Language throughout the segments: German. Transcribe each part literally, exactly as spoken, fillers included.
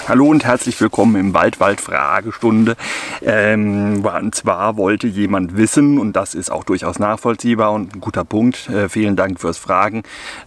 Hallo und herzlich willkommen im Waldwald-Fragestunde. Ähm, und zwar wollte jemand wissen, und das ist auch durchaus nachvollziehbar und ein guter Punkt, äh, vielen Dank fürs Fragen,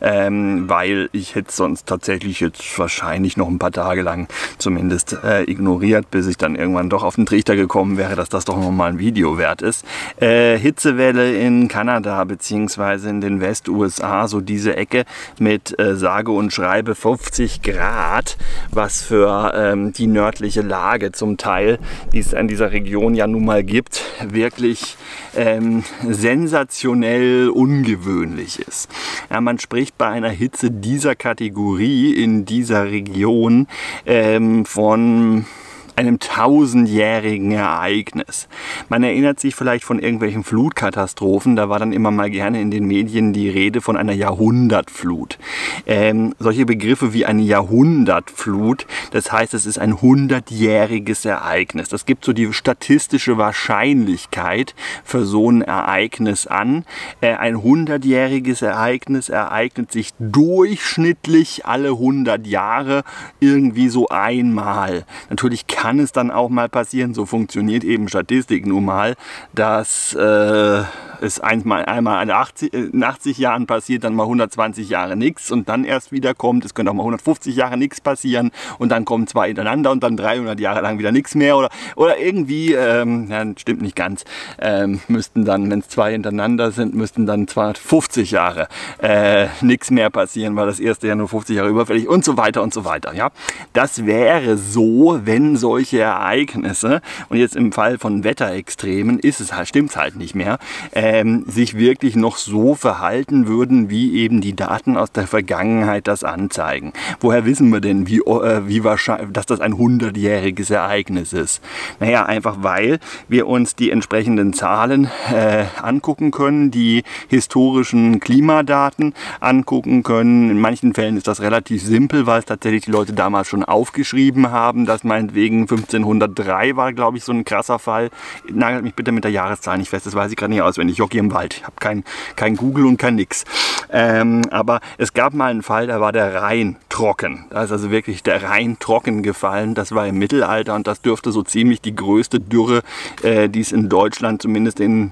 ähm, weil ich hätte sonst tatsächlich jetzt wahrscheinlich noch ein paar Tage lang zumindest äh, ignoriert, bis ich dann irgendwann doch auf den Trichter gekommen wäre, dass das doch nochmal ein Video wert ist. Äh, Hitzewelle in Kanada bzw. in den West-U S A, so diese Ecke mit äh, sage und schreibe fünfzig Grad, was für ähm, die nördliche Lage zum Teil, die es in dieser Region ja nun mal gibt, wirklich ähm, sensationell ungewöhnlich ist. Ja, man spricht bei einer Hitze dieser Kategorie in dieser Region ähm, von einem tausendjährigen Ereignis. Man erinnert sich vielleicht von irgendwelchen Flutkatastrophen, da war dann immer mal gerne in den Medien die Rede von einer Jahrhundertflut. Ähm, solche Begriffe wie eine Jahrhundertflut, das heißt, es ist ein hundertjähriges Ereignis. Das gibt so die statistische Wahrscheinlichkeit für so ein Ereignis an. Äh, ein hundertjähriges Ereignis ereignet sich durchschnittlich alle hundert Jahre irgendwie so einmal. Natürlich kann Kann es dann auch mal passieren, so funktioniert eben Statistik nun mal, dass äh, es einmal, einmal in achtzig, in achtzig Jahren passiert, dann mal hundertzwanzig Jahre nichts und dann erst wieder kommt, es könnte auch mal hundertfünfzig Jahre nichts passieren und dann kommen zwei hintereinander und dann dreihundert Jahre lang wieder nichts mehr oder, oder irgendwie, ähm, ja, stimmt nicht ganz, ähm, müssten dann, wenn es zwei hintereinander sind, müssten dann zweihundertfünfzig Jahre äh, nichts mehr passieren, weil das erste ja nur fünfzig Jahre überfällig und so weiter und so weiter. Ja? Das wäre so, wenn solche Ereignisse, und jetzt im Fall von Wetterextremen ist es halt, stimmt es halt nicht mehr, ähm, sich wirklich noch so verhalten würden, wie eben die Daten aus der Vergangenheit das anzeigen. Woher wissen wir denn, wie, äh, wie wahrscheinlich, dass das ein hundertjähriges Ereignis ist? Naja, einfach weil wir uns die entsprechenden Zahlen äh, angucken können, die historischen Klimadaten angucken können. In manchen Fällen ist das relativ simpel, weil es tatsächlich die Leute damals schon aufgeschrieben haben, dass meinetwegen fünfzehnhundertdrei war, glaube ich, so ein krasser Fall. Nagelt mich bitte mit der Jahreszahl nicht fest, das weiß ich gerade nicht auswendig. Ich hocke hier im Wald, ich habe kein, kein Google und kein nix. Ähm, aber es gab mal einen Fall, da war der Rhein trocken. Da ist also wirklich der Rhein trocken gefallen. Das war im Mittelalter und das dürfte so ziemlich die größte Dürre, äh, die es in Deutschland zumindest in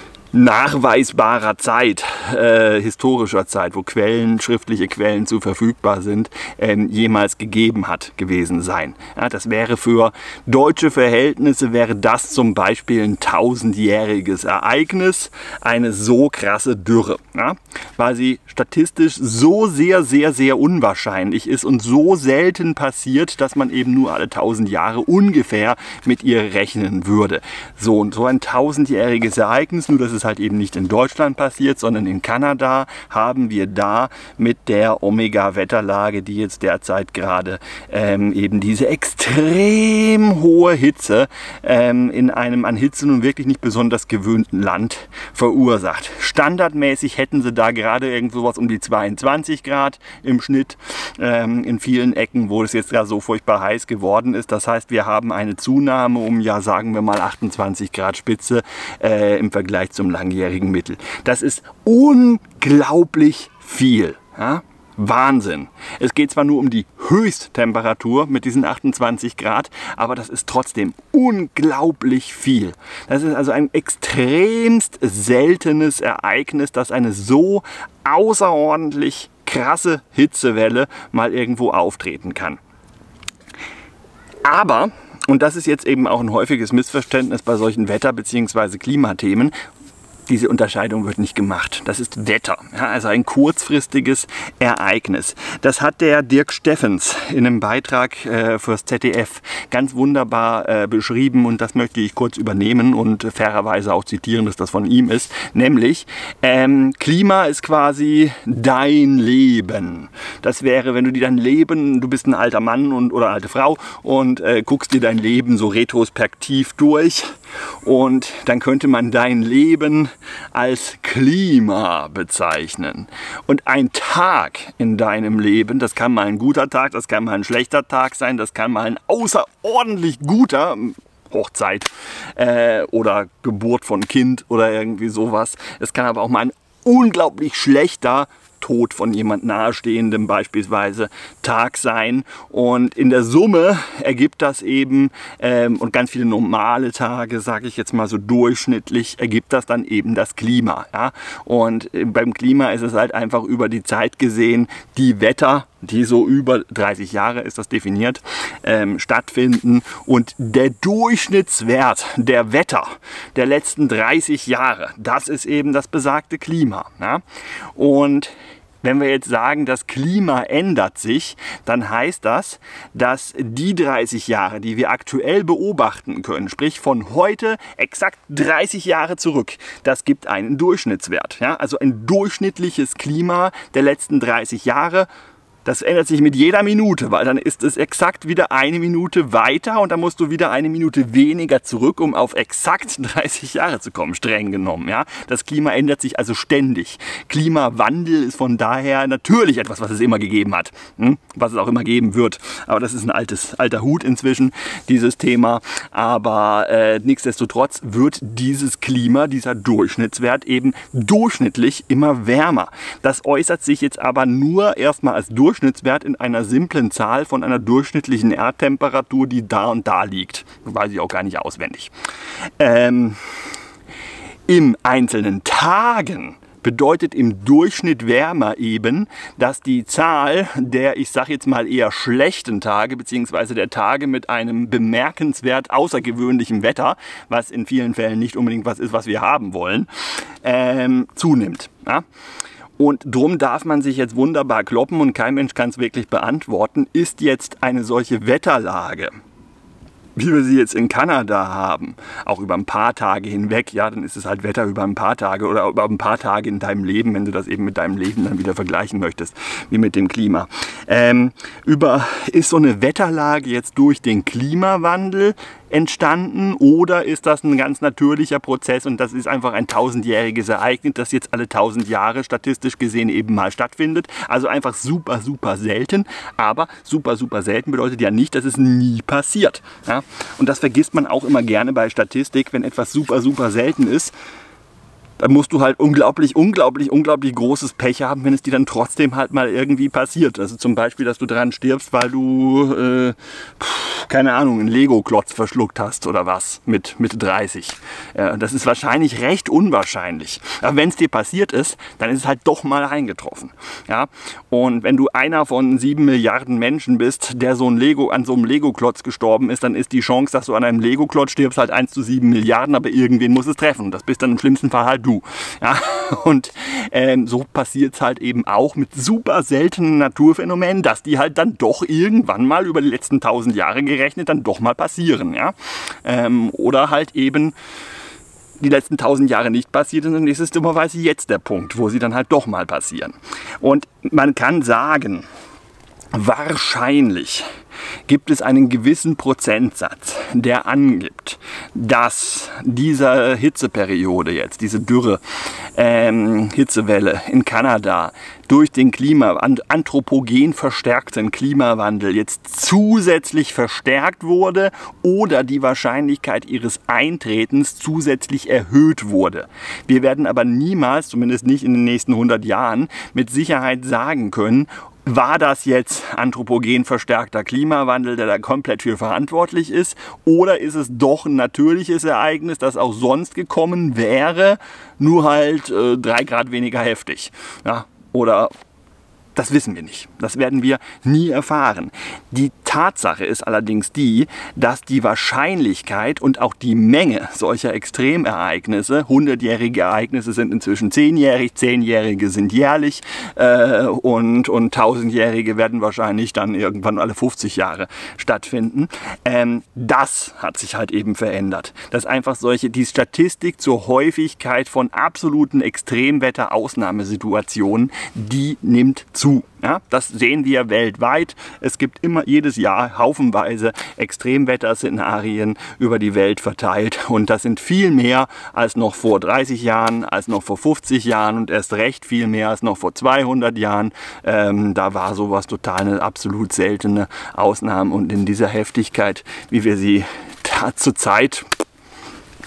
nachweisbarer Zeit, äh, historischer Zeit, wo Quellen, schriftliche Quellen zu verfügbar sind, ähm, jemals gegeben hat gewesen sein. Ja, das wäre für deutsche Verhältnisse, wäre das zum Beispiel ein tausendjähriges Ereignis, eine so krasse Dürre, ja, weil sie statistisch so sehr, sehr, sehr unwahrscheinlich ist und so selten passiert, dass man eben nur alle tausend Jahre ungefähr mit ihr rechnen würde. So, und so ein tausendjähriges Ereignis, nur dass es halt eben nicht in Deutschland passiert, sondern in Kanada, haben wir da mit der Omega-Wetterlage, die jetzt derzeit gerade ähm, eben diese extrem hohe Hitze ähm, in einem an Hitze nun wirklich nicht besonders gewöhnten Land verursacht. Standardmäßig hätten sie da gerade irgendwo was um die zweiundzwanzig Grad im Schnitt ähm, in vielen Ecken, wo es jetzt ja so furchtbar heiß geworden ist. Das heißt, wir haben eine Zunahme um, ja, sagen wir mal achtundzwanzig Grad Spitze äh, im Vergleich zum langjährigen Mittel. Das ist unglaublich viel. Ja? Wahnsinn. Es geht zwar nur um die Höchsttemperatur mit diesen achtundzwanzig Grad, aber das ist trotzdem unglaublich viel. Das ist also ein extremst seltenes Ereignis, dass eine so außerordentlich krasse Hitzewelle mal irgendwo auftreten kann. Aber, und das ist jetzt eben auch ein häufiges Missverständnis bei solchen Wetter- bzw. Klimathemen, diese Unterscheidung wird nicht gemacht. Das ist Wetter, ja, also ein kurzfristiges Ereignis. Das hat der Dirk Steffens in einem Beitrag äh, fürs Z D F ganz wunderbar äh, beschrieben und das möchte ich kurz übernehmen und äh, fairerweise auch zitieren, dass das von ihm ist. Nämlich, ähm, Klima ist quasi dein Leben. Das wäre, wenn du dir dein Leben, du bist ein alter Mann und, oder alte Frau und äh, guckst dir dein Leben so retrospektiv durch. Und dann könnte man dein Leben als Klima bezeichnen. Und ein Tag in deinem Leben, das kann mal ein guter Tag, das kann mal ein schlechter Tag sein, das kann mal ein außerordentlich guter, Hochzeit äh, oder Geburt von Kind oder irgendwie sowas. Es kann aber auch mal ein unglaublich schlechter Tod von jemand Nahestehendem beispielsweise Tag sein. Und in der Summe ergibt das eben, ähm, und ganz viele normale Tage, sage ich jetzt mal so durchschnittlich, ergibt das dann eben das Klima. Ja? Und beim Klima ist es halt einfach über die Zeit gesehen, die Wetter, die so über dreißig Jahre ist das definiert, ähm, stattfinden. Und der Durchschnittswert der Wetter der letzten dreißig Jahre, das ist eben das besagte Klima. Ja? Und wenn wir jetzt sagen, das Klima ändert sich, dann heißt das, dass die dreißig Jahre, die wir aktuell beobachten können, sprich von heute exakt dreißig Jahre zurück, das gibt einen Durchschnittswert. Ja? Also ein durchschnittliches Klima der letzten dreißig Jahre. Das ändert sich mit jeder Minute, weil dann ist es exakt wieder eine Minute weiter und dann musst du wieder eine Minute weniger zurück, um auf exakt dreißig Jahre zu kommen, streng genommen. Ja? Das Klima ändert sich also ständig. Klimawandel ist von daher natürlich etwas, was es immer gegeben hat, hm? was es auch immer geben wird. Aber das ist ein altes, alter Hut inzwischen, dieses Thema. Aber äh, nichtsdestotrotz wird dieses Klima, dieser Durchschnittswert eben durchschnittlich immer wärmer. Das äußert sich jetzt aber nur erstmal als Durchschnittswert Durchschnittswert in einer simplen Zahl von einer durchschnittlichen Erdtemperatur, die da und da liegt. Das weiß ich auch gar nicht auswendig. Ähm, Im einzelnen Tagen bedeutet im Durchschnitt wärmer eben, dass die Zahl der, ich sage jetzt mal eher schlechten Tage, beziehungsweise der Tage mit einem bemerkenswert außergewöhnlichem Wetter, was in vielen Fällen nicht unbedingt was ist, was wir haben wollen, ähm, zunimmt. Ja? Und drum darf man sich jetzt wunderbar kloppen und kein Mensch kann es wirklich beantworten, ist jetzt eine solche Wetterlage, wie wir sie jetzt in Kanada haben, auch über ein paar Tage hinweg, ja, dann ist es halt Wetter über ein paar Tage oder über ein paar Tage in deinem Leben, wenn du das eben mit deinem Leben dann wieder vergleichen möchtest, wie mit dem Klima. Ähm, über, ist so eine Wetterlage jetzt durch den Klimawandel entstanden oder ist das ein ganz natürlicher Prozess und das ist einfach ein tausendjähriges Ereignis, das jetzt alle tausend Jahre statistisch gesehen eben mal stattfindet. Also einfach super, super selten, aber super, super selten bedeutet ja nicht, dass es nie passiert. Ja? Und das vergisst man auch immer gerne bei Statistik, wenn etwas super, super selten ist. Dann musst du halt unglaublich, unglaublich, unglaublich großes Pech haben, wenn es dir dann trotzdem halt mal irgendwie passiert. Also zum Beispiel, dass du daran stirbst, weil du, äh, keine Ahnung, einen Lego-Klotz verschluckt hast oder was mit Mitte dreißig. Ja, das ist wahrscheinlich recht unwahrscheinlich. Aber wenn es dir passiert ist, dann ist es halt doch mal eingetroffen. Ja? Und wenn du einer von sieben Milliarden Menschen bist, der so ein Lego, an so einem Lego-Klotz gestorben ist, dann ist die Chance, dass du an einem Lego-Klotz stirbst, halt eins zu sieben Milliarden, aber irgendwen muss es treffen. Das bist dann im schlimmsten Fall halt du. Ja, und ähm, so passiert es halt eben auch mit super seltenen Naturphänomenen, dass die halt dann doch irgendwann mal über die letzten tausend Jahre gerechnet dann doch mal passieren. Ja? Ähm, oder halt eben die letzten tausend Jahre nicht passiert sind und es ist dummerweise jetzt der Punkt, wo sie dann halt doch mal passieren. Und man kann sagen, wahrscheinlich gibt es einen gewissen Prozentsatz, der angibt, dass diese Hitzeperiode jetzt, diese Dürre, ähm, Hitzewelle in Kanada durch den Klima, anthropogen verstärkten Klimawandel jetzt zusätzlich verstärkt wurde oder die Wahrscheinlichkeit ihres Eintretens zusätzlich erhöht wurde. Wir werden aber niemals, zumindest nicht in den nächsten hundert Jahren, mit Sicherheit sagen können, war das jetzt anthropogen verstärkter Klimawandel, der da komplett für verantwortlich ist? Oder ist es doch ein natürliches Ereignis, das auch sonst gekommen wäre, nur halt äh, drei Grad weniger heftig? Ja? Oder das wissen wir nicht. Das werden wir nie erfahren. Die Tatsache ist allerdings die, dass die Wahrscheinlichkeit und auch die Menge solcher Extremereignisse, hundertjährige Ereignisse sind inzwischen zehnjährig, zehnjährige sind jährlich äh, und, und tausendjährige werden wahrscheinlich dann irgendwann alle fünfzig Jahre stattfinden. Ähm, das hat sich halt eben verändert. Dass einfach solche, die Statistik zur Häufigkeit von absoluten Extremwetter-Ausnahmesituationen, die nimmt zu. Ja, das sehen wir weltweit. Es gibt immer jedes Jahr haufenweise Extremwetterszenarien über die Welt verteilt und das sind viel mehr als noch vor dreißig Jahren, als noch vor fünfzig Jahren und erst recht viel mehr als noch vor zweihundert Jahren. Ähm, da war sowas total eine absolut seltene Ausnahme und in dieser Heftigkeit, wie wir sie zurzeit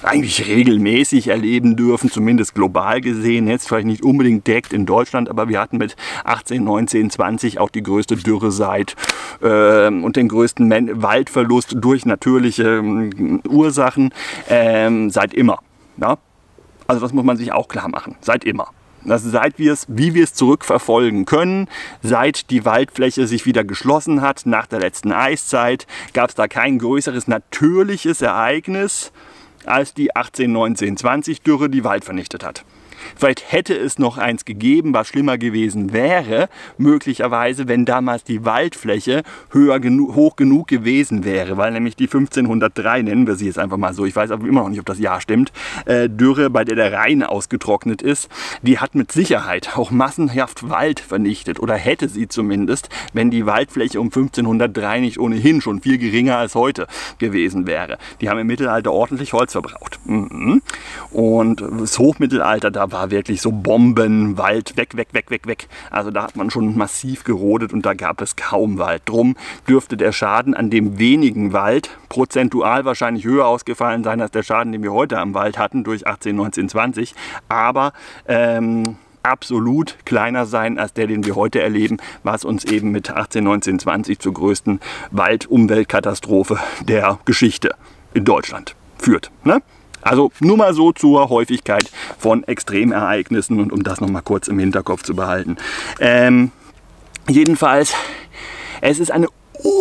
eigentlich regelmäßig erleben dürfen, zumindest global gesehen. Jetzt vielleicht nicht unbedingt direkt in Deutschland, aber wir hatten mit achtzehn, neunzehn, zwanzig auch die größte Dürre seit äh, und den größten Men Waldverlust durch natürliche äh, Ursachen äh, seit immer. Ja? Also das muss man sich auch klar machen, seit immer. Also seit wir es, wie wir es zurückverfolgen können, seit die Waldfläche sich wieder geschlossen hat, nach der letzten Eiszeit, gab es da kein größeres natürliches Ereignis, als die achtzehn, neunzehn, zwanzig Dürre die Wald vernichtet hat. Vielleicht hätte es noch eins gegeben, was schlimmer gewesen wäre, möglicherweise, wenn damals die Waldfläche höher genu hoch genug gewesen wäre, weil nämlich die fünfzehnhundertdrei, nennen wir sie jetzt einfach mal so, ich weiß aber immer noch nicht, ob das Jahr stimmt, äh, Dürre, bei der der Rhein ausgetrocknet ist, die hat mit Sicherheit auch massenhaft Wald vernichtet oder hätte sie zumindest, wenn die Waldfläche um fünfzehnhundertdrei nicht ohnehin schon viel geringer als heute gewesen wäre. Die haben im Mittelalter ordentlich Holz verbraucht. Mhm. Und das Hochmittelalter, da war wirklich so Bomben, Wald, weg, weg, weg, weg, weg. Also da hat man schon massiv gerodet und da gab es kaum Wald. Drum dürfte der Schaden an dem wenigen Wald prozentual wahrscheinlich höher ausgefallen sein als der Schaden, den wir heute am Wald hatten durch achtzehn, neunzehn, zwanzig. Aber ähm, absolut kleiner sein als der, den wir heute erleben, was uns eben mit achtzehn, neunzehn, zwanzig zur größten Wald-Umweltkatastrophe der Geschichte in Deutschland führt. Ne? Also nur mal so zur Häufigkeit von Extremereignissen und um das noch mal kurz im Hinterkopf zu behalten. Ähm, jedenfalls, es ist eine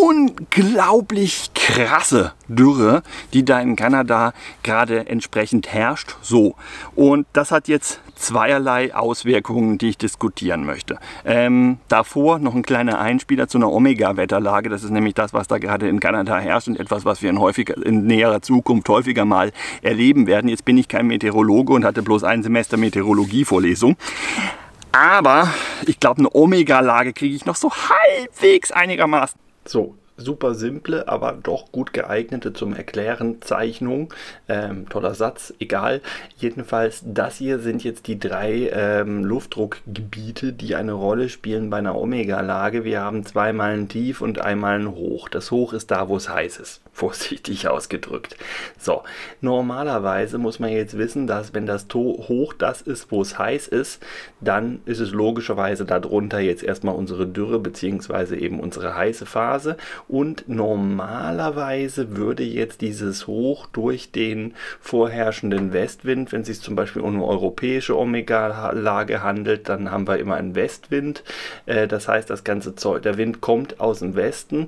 unglaublich krasse Dürre, die da in Kanada gerade entsprechend herrscht. So, und das hat jetzt zweierlei Auswirkungen, die ich diskutieren möchte. Ähm, davor noch ein kleiner Einspieler zu einer Omega-Wetterlage. Das ist nämlich das, was da gerade in Kanada herrscht und etwas, was wir in, häufiger, in näherer Zukunft häufiger mal erleben werden. Jetzt bin ich kein Meteorologe und hatte bloß ein Semester Meteorologie-Vorlesung. Aber ich glaube, eine Omega-Lage kriege ich noch so halbwegs einigermaßen. So, super simple, aber doch gut geeignete zum Erklären Zeichnung. Ähm, toller Satz, egal. Jedenfalls, das hier sind jetzt die drei ähm, Luftdruckgebiete, die eine Rolle spielen bei einer Omega-Lage. Wir haben zweimal ein Tief und einmal ein Hoch. Das Hoch ist da, wo es heiß ist. Vorsichtig ausgedrückt. So, normalerweise muss man jetzt wissen, dass wenn das Hoch das ist, wo es heiß ist, dann ist es logischerweise darunter jetzt erstmal unsere Dürre bzw. eben unsere heiße Phase. Und normalerweise würde jetzt dieses Hoch durch den vorherrschenden Westwind, wenn es sich zum Beispiel um eine europäische Omega-Lage handelt, dann haben wir immer einen Westwind. Äh, das heißt, das ganze Zeug, der Wind kommt aus dem Westen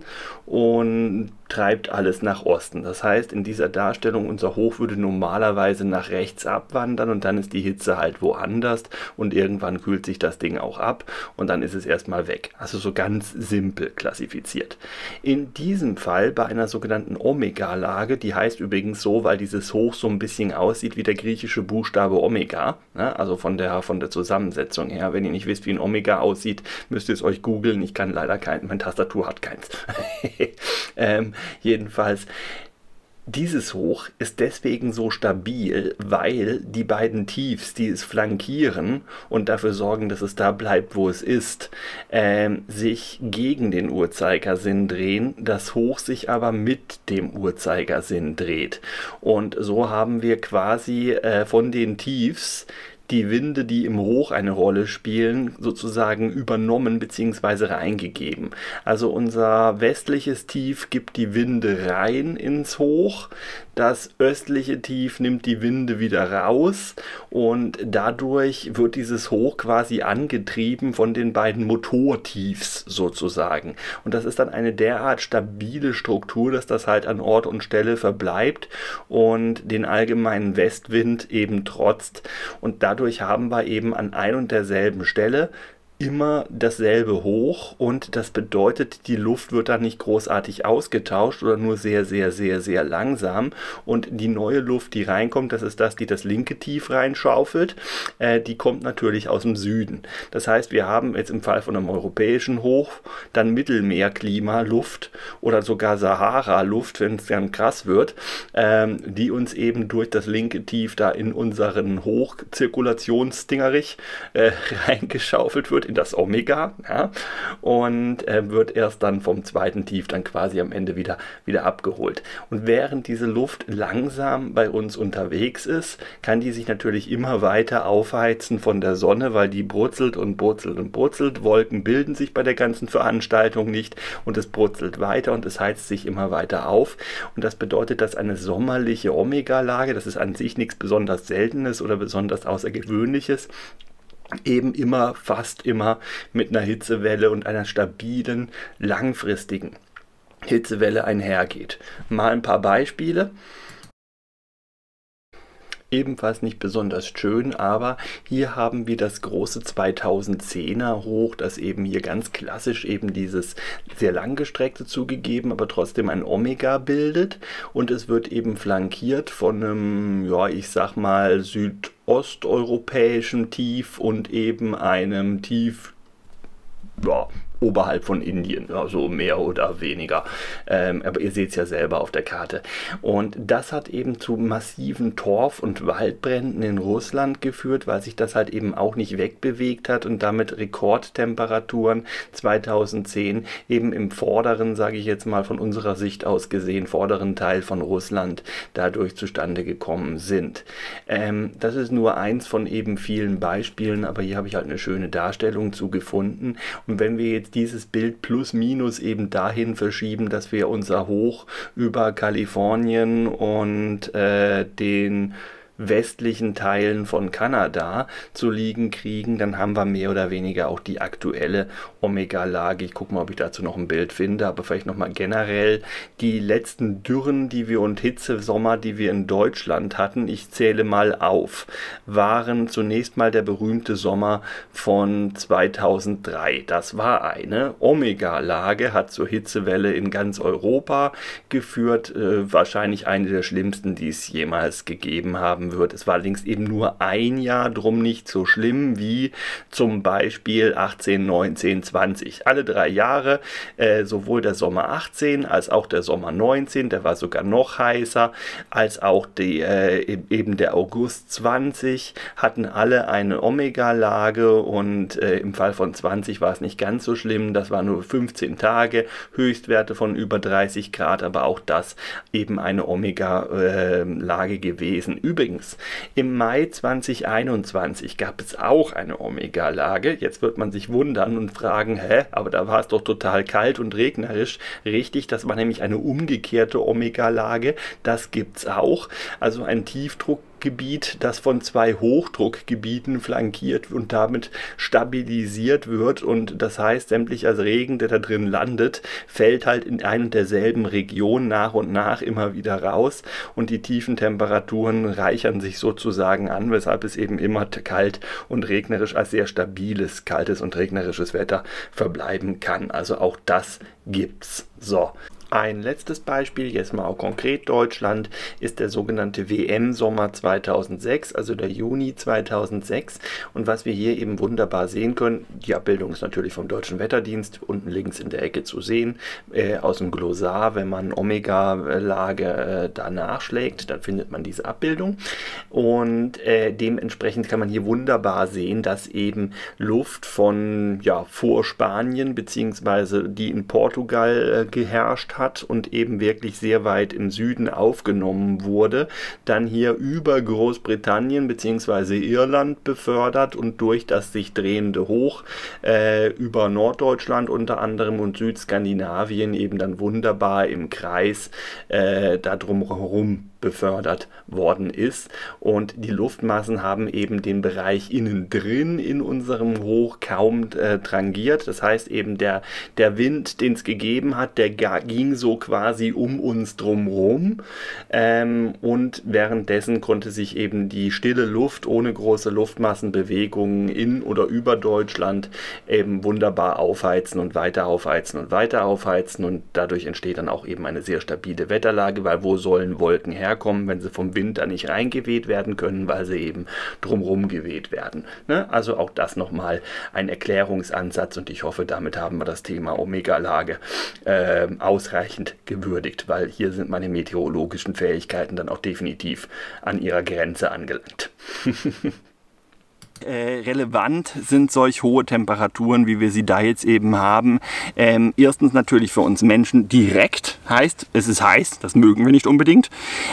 und treibt alles nach Osten. Das heißt, in dieser Darstellung, unser Hoch würde normalerweise nach rechts abwandern und dann ist die Hitze halt woanders und irgendwann kühlt sich das Ding auch ab und dann ist es erstmal weg. Also so ganz simpel klassifiziert. In diesem Fall bei einer sogenannten Omega-Lage, die heißt übrigens so, weil dieses Hoch so ein bisschen aussieht wie der griechische Buchstabe Omega, ne? Also von der, von der Zusammensetzung her. Wenn ihr nicht wisst, wie ein Omega aussieht, müsst ihr es euch googeln. Ich kann leider kein, meine Tastatur hat keins. ähm, jedenfalls, dieses Hoch ist deswegen so stabil, weil die beiden Tiefs, die es flankieren und dafür sorgen, dass es da bleibt, wo es ist, ähm, sich gegen den Uhrzeigersinn drehen, das Hoch sich aber mit dem Uhrzeigersinn dreht. Und so haben wir quasi äh, von den Tiefs die Winde, die im Hoch eine Rolle spielen, sozusagen übernommen bzw. reingegeben. Also unser westliches Tief gibt die Winde rein ins Hoch, das östliche Tief nimmt die Winde wieder raus und dadurch wird dieses Hoch quasi angetrieben von den beiden Motortiefs sozusagen. Und das ist dann eine derart stabile Struktur, dass das halt an Ort und Stelle verbleibt und den allgemeinen Westwind eben trotzt. Und dadurch haben wir eben an ein und derselben Stelle immer dasselbe Hoch und das bedeutet, die Luft wird dann nicht großartig ausgetauscht oder nur sehr, sehr, sehr, sehr langsam und die neue Luft, die reinkommt, das ist das, die das linke Tief reinschaufelt, äh, die kommt natürlich aus dem Süden. Das heißt, wir haben jetzt im Fall von einem europäischen Hoch dann Mittelmeerklima, Luft oder sogar Sahara-Luft, wenn es dann krass wird, ähm, die uns eben durch das linke Tief da in unseren Hochzirkulationsdingerich äh, reingeschaufelt wird, in das Omega, ja, und äh, wird erst dann vom zweiten Tief dann quasi am Ende wieder, wieder abgeholt. Und während diese Luft langsam bei uns unterwegs ist, kann die sich natürlich immer weiter aufheizen von der Sonne, weil die brutzelt und brutzelt und brutzelt. Wolken bilden sich bei der ganzen Veranstaltung nicht und es brutzelt weiter und es heizt sich immer weiter auf. Und das bedeutet, dass eine sommerliche Omega-Lage, das ist an sich nichts besonders Seltenes oder besonders Außergewöhnliches, eben immer, fast immer mit einer Hitzewelle und einer stabilen, langfristigen Hitzewelle einhergeht. Mal ein paar Beispiele. Ebenfalls nicht besonders schön, aber hier haben wir das große zweitausendzehner Hoch, das eben hier ganz klassisch eben dieses sehr langgestreckte zugegeben, aber trotzdem ein Omega bildet und es wird eben flankiert von einem, ja, ich sag mal, südosteuropäischen Tief und eben einem Tief, ja, oberhalb von Indien, also mehr oder weniger. Ähm, aber ihr seht es ja selber auf der Karte. Und das hat eben zu massiven Torf- und Waldbränden in Russland geführt, weil sich das halt eben auch nicht wegbewegt hat und damit Rekordtemperaturen zweitausendzehn eben im vorderen, sage ich jetzt mal von unserer Sicht aus gesehen, vorderen Teil von Russland dadurch zustande gekommen sind. Ähm, das ist nur eins von eben vielen Beispielen, aber hier habe ich halt eine schöne Darstellung zu gefunden. Und wenn wir jetzt dieses Bild plus minus eben dahin verschieben, dass wir unser Hoch über Kalifornien und äh, den westlichen Teilen von Kanada zu liegen kriegen, dann haben wir mehr oder weniger auch die aktuelle Omega-Lage. Ich gucke mal, ob ich dazu noch ein Bild finde, aber vielleicht nochmal generell die letzten Dürren, die wir und Hitzesommer, die wir in Deutschland hatten, ich zähle mal auf, waren zunächst mal der berühmte Sommer von zweitausenddrei. Das war eine Omega-Lage, hat zur Hitzewelle in ganz Europa geführt, äh, wahrscheinlich eine der schlimmsten, die es jemals gegeben haben wird. Es war allerdings eben nur ein Jahr, drum nicht so schlimm wie zum Beispiel achtzehn, neunzehn, zwanzig. Alle drei Jahre, äh, sowohl der Sommer achtzehn als auch der Sommer neunzehn, der war sogar noch heißer, als auch die, äh, eben der August zwanzig, hatten alle eine Omega-Lage und äh, im Fall von zwanzig war es nicht ganz so schlimm, das war nur fünfzehn Tage, Höchstwerte von über dreißig Grad, aber auch das eben eine Omega-Lage gewesen. Übrigens, im Mai zweitausendeinundzwanzig gab es auch eine Omega-Lage. Jetzt wird man sich wundern und fragen, hä, aber da war es doch total kalt und regnerisch. Richtig, das war nämlich eine umgekehrte Omega-Lage. Das gibt es auch. Also ein Tiefdruck Gebiet, das von zwei Hochdruckgebieten flankiert und damit stabilisiert wird und das heißt, sämtlicher Regen, der da drin landet, fällt halt in einer derselben Region nach und nach immer wieder raus und die tiefen Temperaturen reichern sich sozusagen an, weshalb es eben immer kalt und regnerisch als sehr stabiles, kaltes und regnerisches Wetter verbleiben kann. Also auch das gibt's. So. Ein letztes Beispiel, jetzt mal auch konkret Deutschland, ist der sogenannte W M-Sommer zweitausendsechs, also der Juni zweitausendsechs. Und was wir hier eben wunderbar sehen können, die Abbildung ist natürlich vom Deutschen Wetterdienst, unten links in der Ecke zu sehen, äh, aus dem Glossar, wenn man Omega-Lage äh, da nachschlägt, dann findet man diese Abbildung. Und äh, dementsprechend kann man hier wunderbar sehen, dass eben Luft von ja, vor Spanien, beziehungsweise die in Portugal äh, geherrscht hat, und eben wirklich sehr weit im Süden aufgenommen wurde, dann hier über Großbritannien bzw. Irland befördert und durch das sich drehende Hoch äh, über Norddeutschland unter anderem und Südskandinavien eben dann wunderbar im Kreis äh, da drumherum befördert worden ist und die Luftmassen haben eben den Bereich innen drin in unserem Hoch kaum äh, tangiert. Das heißt eben der, der Wind, den es gegeben hat, der ging so quasi um uns drumherum ähm, und währenddessen konnte sich eben die stille Luft ohne große Luftmassenbewegungen in oder über Deutschland eben wunderbar aufheizen und weiter aufheizen und weiter aufheizen und dadurch entsteht dann auch eben eine sehr stabile Wetterlage, weil wo sollen Wolken herkommen? Kommen, wenn sie vom Wind da nicht reingeweht werden können, weil sie eben drumherum geweht werden. Ne? Also auch das nochmal ein Erklärungsansatz und ich hoffe, damit haben wir das Thema Omega-Lage äh, ausreichend gewürdigt, weil hier sind meine meteorologischen Fähigkeiten dann auch definitiv an ihrer Grenze angelangt. äh, relevant sind solch hohe Temperaturen, wie wir sie da jetzt eben haben. Ähm, erstens natürlich für uns Menschen direkt, heißt, es ist heiß, das mögen wir nicht unbedingt.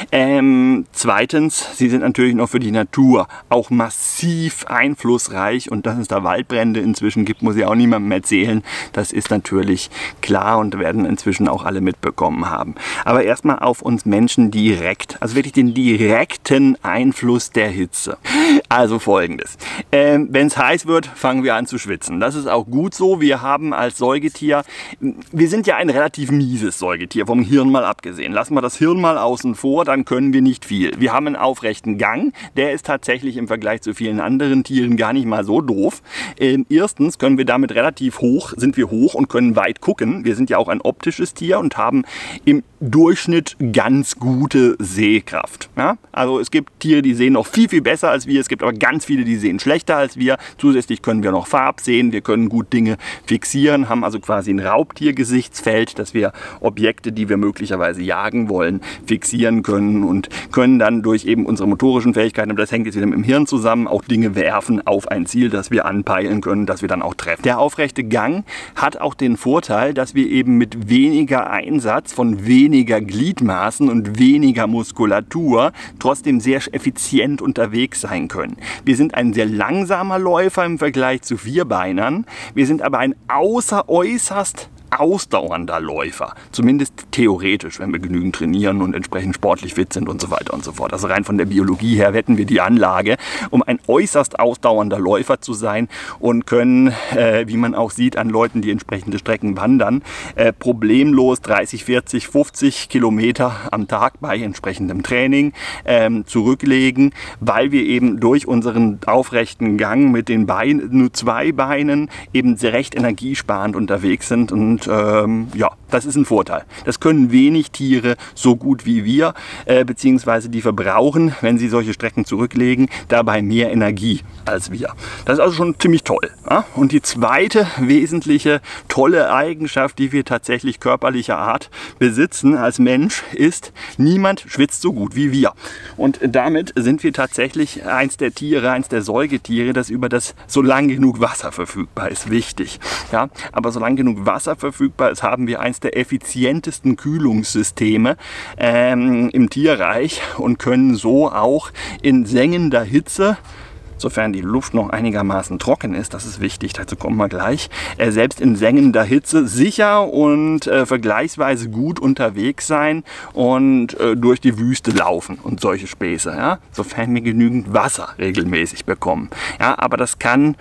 Ähm, zweitens, sie sind natürlich noch für die Natur auch massiv einflussreich, und dass es da Waldbrände inzwischen gibt, muss ich auch niemandem erzählen. Das ist natürlich klar und werden inzwischen auch alle mitbekommen haben. Aber erstmal auf uns Menschen direkt, also wirklich den direkten Einfluss der Hitze. Also folgendes, ähm, wenn es heiß wird, fangen wir an zu schwitzen. Das ist auch gut so. Wir haben als Säugetier, wir sind ja ein relativ mieses Säugetier, vom Hirn mal abgesehen. Lassen wir das Hirn mal außen vor, dann können wir nicht viel. Wir haben einen aufrechten Gang, der ist tatsächlich im Vergleich zu vielen anderen Tieren gar nicht mal so doof. Ähm, erstens können wir damit relativ hoch, sind wir hoch und können weit gucken. Wir sind ja auch ein optisches Tier und haben im Durchschnitt ganz gute Sehkraft. Ja? Also es gibt Tiere, die sehen noch viel, viel besser als wir. Es gibt aber ganz viele, die sehen schlechter als wir. Zusätzlich können wir noch Farb sehen. Wir können gut Dinge fixieren, haben also quasi ein Raubtiergesichtsfeld, dass wir Objekte, die wir möglicherweise jagen wollen, fixieren können und können dann durch eben unsere motorischen Fähigkeiten, aber das hängt jetzt wieder mit dem Hirn zusammen, auch Dinge werfen auf ein Ziel, das wir anpeilen können, das wir dann auch treffen. Der aufrechte Gang hat auch den Vorteil, dass wir eben mit weniger Einsatz von weniger Gliedmaßen und weniger Muskulatur trotzdem sehr effizient unterwegs sein können. Wir sind ein sehr langsamer Läufer im Vergleich zu Vierbeinern. Wir sind aber ein außer äußerst ausdauernder Läufer, zumindest theoretisch, wenn wir genügend trainieren und entsprechend sportlich fit sind und so weiter und so fort. Also rein von der Biologie her hätten wir die Anlage, um ein äußerst ausdauernder Läufer zu sein, und können, äh, wie man auch sieht an Leuten, die entsprechende Strecken wandern, äh, problemlos dreißig, vierzig, fünfzig Kilometer am Tag bei entsprechendem Training ähm, zurücklegen, weil wir eben durch unseren aufrechten Gang mit den Beinen, nur zwei Beinen, eben sehr recht energiesparend unterwegs sind. Und ähm, ja, das ist ein Vorteil. Das können wenig Tiere so gut wie wir, äh, beziehungsweise die verbrauchen, wenn sie solche Strecken zurücklegen, dabei mehr Energie als wir. Das ist also schon ziemlich toll. Ja? Und die zweite wesentliche tolle Eigenschaft, die wir tatsächlich körperlicher Art besitzen als Mensch, ist, niemand schwitzt so gut wie wir. Und damit sind wir tatsächlich eins der Tiere, eins der Säugetiere, das über das solange genug Wasser verfügbar ist, wichtig. Ja? Aber solange genug Wasser verfügbar ist, haben wir eins der effizientesten Kühlungssysteme ähm, im Tierreich und können so auch in sengender Hitze, sofern die Luft noch einigermaßen trocken ist, das ist wichtig, dazu kommen wir gleich, äh, selbst in sengender Hitze sicher und äh, vergleichsweise gut unterwegs sein und äh, durch die Wüste laufen und solche Späße, ja? Sofern wir genügend Wasser regelmäßig bekommen. Ja, aber das kann...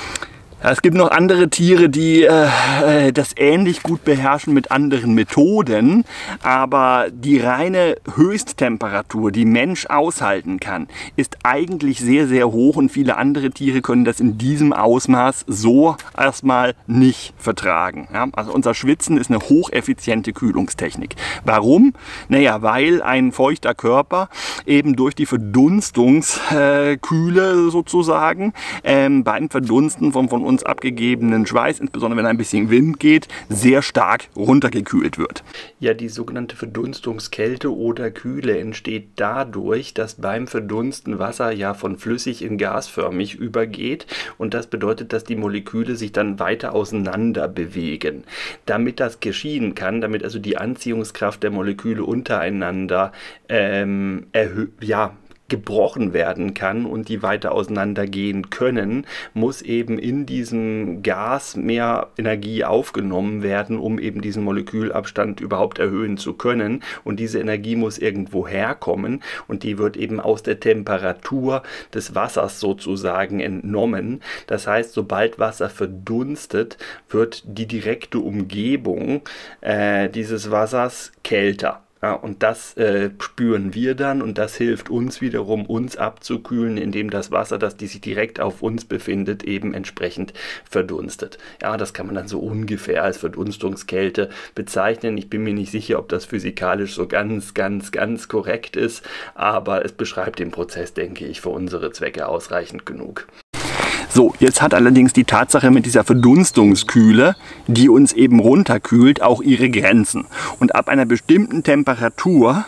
Es gibt noch andere Tiere, die äh, das ähnlich gut beherrschen mit anderen Methoden, aber die reine Höchsttemperatur, die Mensch aushalten kann, ist eigentlich sehr, sehr hoch, und viele andere Tiere können das in diesem Ausmaß so erstmal nicht vertragen. Ja? Also unser Schwitzen ist eine hocheffiziente Kühlungstechnik. Warum? Naja, weil ein feuchter Körper eben durch die Verdunstungskühle äh, sozusagen ähm, beim Verdunsten von, von uns abgegebenen Schweiß, insbesondere wenn ein bisschen Wind geht, sehr stark runtergekühlt wird. Ja, die sogenannte Verdunstungskälte oder Kühle entsteht dadurch, dass beim Verdunsten Wasser ja von flüssig in gasförmig übergeht, und das bedeutet, dass die Moleküle sich dann weiter auseinander bewegen. Damit das geschehen kann, damit also die Anziehungskraft der Moleküle untereinander ähm, erhöht, ja, gebrochen werden kann und die weiter auseinandergehen können, muss eben in diesem Gas mehr Energie aufgenommen werden, um eben diesen Molekülabstand überhaupt erhöhen zu können. Und diese Energie muss irgendwo herkommen, und die wird eben aus der Temperatur des Wassers sozusagen entnommen. Das heißt, sobald Wasser verdunstet, wird die direkte Umgebung äh, dieses Wassers kälter. Ja, und das äh, spüren wir dann, und das hilft uns wiederum, uns abzukühlen, indem das Wasser, das die sich direkt auf uns befindet, eben entsprechend verdunstet. Ja, das kann man dann so ungefähr als Verdunstungskälte bezeichnen. Ich bin mir nicht sicher, ob das physikalisch so ganz, ganz, ganz korrekt ist, aber es beschreibt den Prozess, denke ich, für unsere Zwecke ausreichend genug. So, jetzt hat allerdings die Tatsache mit dieser Verdunstungskühle, die uns eben runterkühlt, auch ihre Grenzen. Und ab einer bestimmten Temperatur,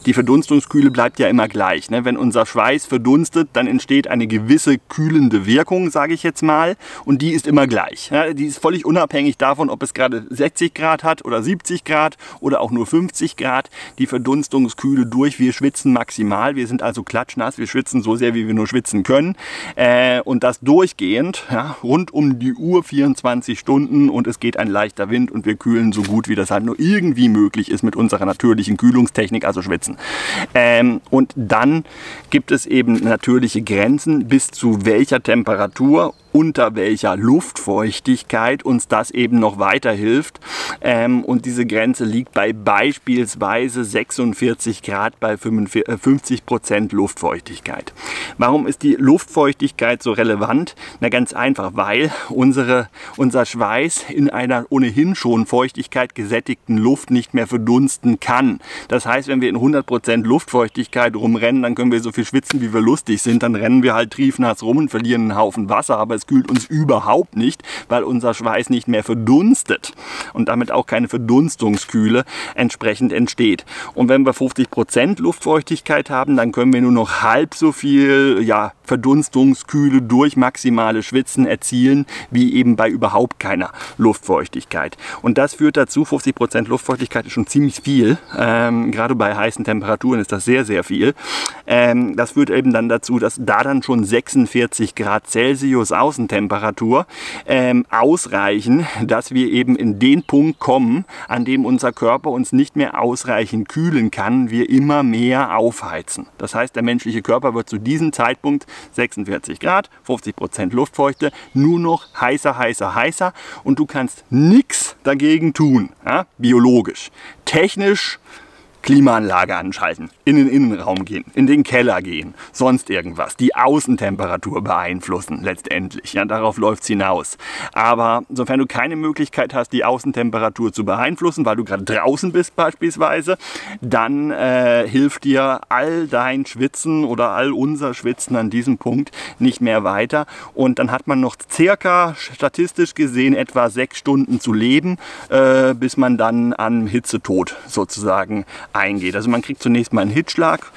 Die Verdunstungskühle bleibt ja immer gleich. Ne? Wenn unser Schweiß verdunstet, dann entsteht eine gewisse kühlende Wirkung, sage ich jetzt mal, und die ist immer gleich. Ja? Die ist völlig unabhängig davon, ob es gerade sechzig Grad hat oder siebzig Grad oder auch nur fünfzig Grad. Die Verdunstungskühle durch, wir schwitzen maximal, wir sind also klatschnass, wir schwitzen so sehr, wie wir nur schwitzen können. Äh, und das durchgehend, ja, rund um die Uhr, vierundzwanzig Stunden, und es geht ein leichter Wind und wir kühlen so gut, wie das halt nur irgendwie möglich ist mit unserer natürlichen Kühlungstechnik, also schwitzen. Ähm, und dann gibt es eben natürliche Grenzen, bis zu welcher Temperatur, unter welcher Luftfeuchtigkeit uns das eben noch weiterhilft. Ähm, und diese Grenze liegt bei beispielsweise sechsundvierzig Grad bei fünfzig Prozent Luftfeuchtigkeit. Warum ist die Luftfeuchtigkeit so relevant? Na, ganz einfach, weil unsere, unser Schweiß in einer ohnehin schon Feuchtigkeit gesättigten Luft nicht mehr verdunsten kann. Das heißt, wenn wir in hundert Prozent Luftfeuchtigkeit rumrennen, dann können wir so viel schwitzen, wie wir lustig sind. Dann rennen wir halt triefnass rum und verlieren einen Haufen Wasser, aber es kühlt uns überhaupt nicht, weil unser Schweiß nicht mehr verdunstet und damit auch keine Verdunstungskühle entsprechend entsteht. Und wenn wir fünfzig Prozent Luftfeuchtigkeit haben, dann können wir nur noch halb so viel, ja, Verdunstungskühle durch maximale Schwitzen erzielen, wie eben bei überhaupt keiner Luftfeuchtigkeit. Und das führt dazu, fünfzig Prozent Luftfeuchtigkeit ist schon ziemlich viel, ähm, gerade bei heißen Temperaturen ist das sehr, sehr viel. Ähm, das führt eben dann dazu, dass da dann schon sechsundvierzig Grad Celsius Außentemperatur ähm, ausreichen, dass wir eben in den Punkt kommen, an dem unser Körper uns nicht mehr ausreichend kühlen kann, wir immer mehr aufheizen. Das heißt, der menschliche Körper wird zu diesem Zeitpunkt sechsundvierzig Grad, fünfzig Prozent Luftfeuchte, nur noch heißer, heißer, heißer, und du kannst nichts dagegen tun, ja? Biologisch. Technisch Klimaanlage anschalten, in den Innenraum gehen, in den Keller gehen, sonst irgendwas. Die Außentemperatur beeinflussen letztendlich. Ja, darauf läuft es hinaus. Aber sofern du keine Möglichkeit hast, die Außentemperatur zu beeinflussen, weil du gerade draußen bist beispielsweise, dann äh, hilft dir all dein Schwitzen oder all unser Schwitzen an diesem Punkt nicht mehr weiter. Und dann hat man noch circa, statistisch gesehen, etwa sechs Stunden zu leben, äh, bis man dann an Hitzetod sozusagen eingeht. Also man kriegt zunächst mal einen Hitzschlag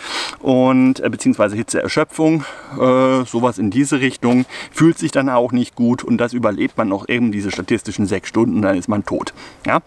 und äh, beziehungsweise Hitzeerschöpfung, äh, sowas in diese Richtung, fühlt sich dann auch nicht gut, und das überlebt man noch eben diese statistischen sechs Stunden, dann ist man tot. Ja?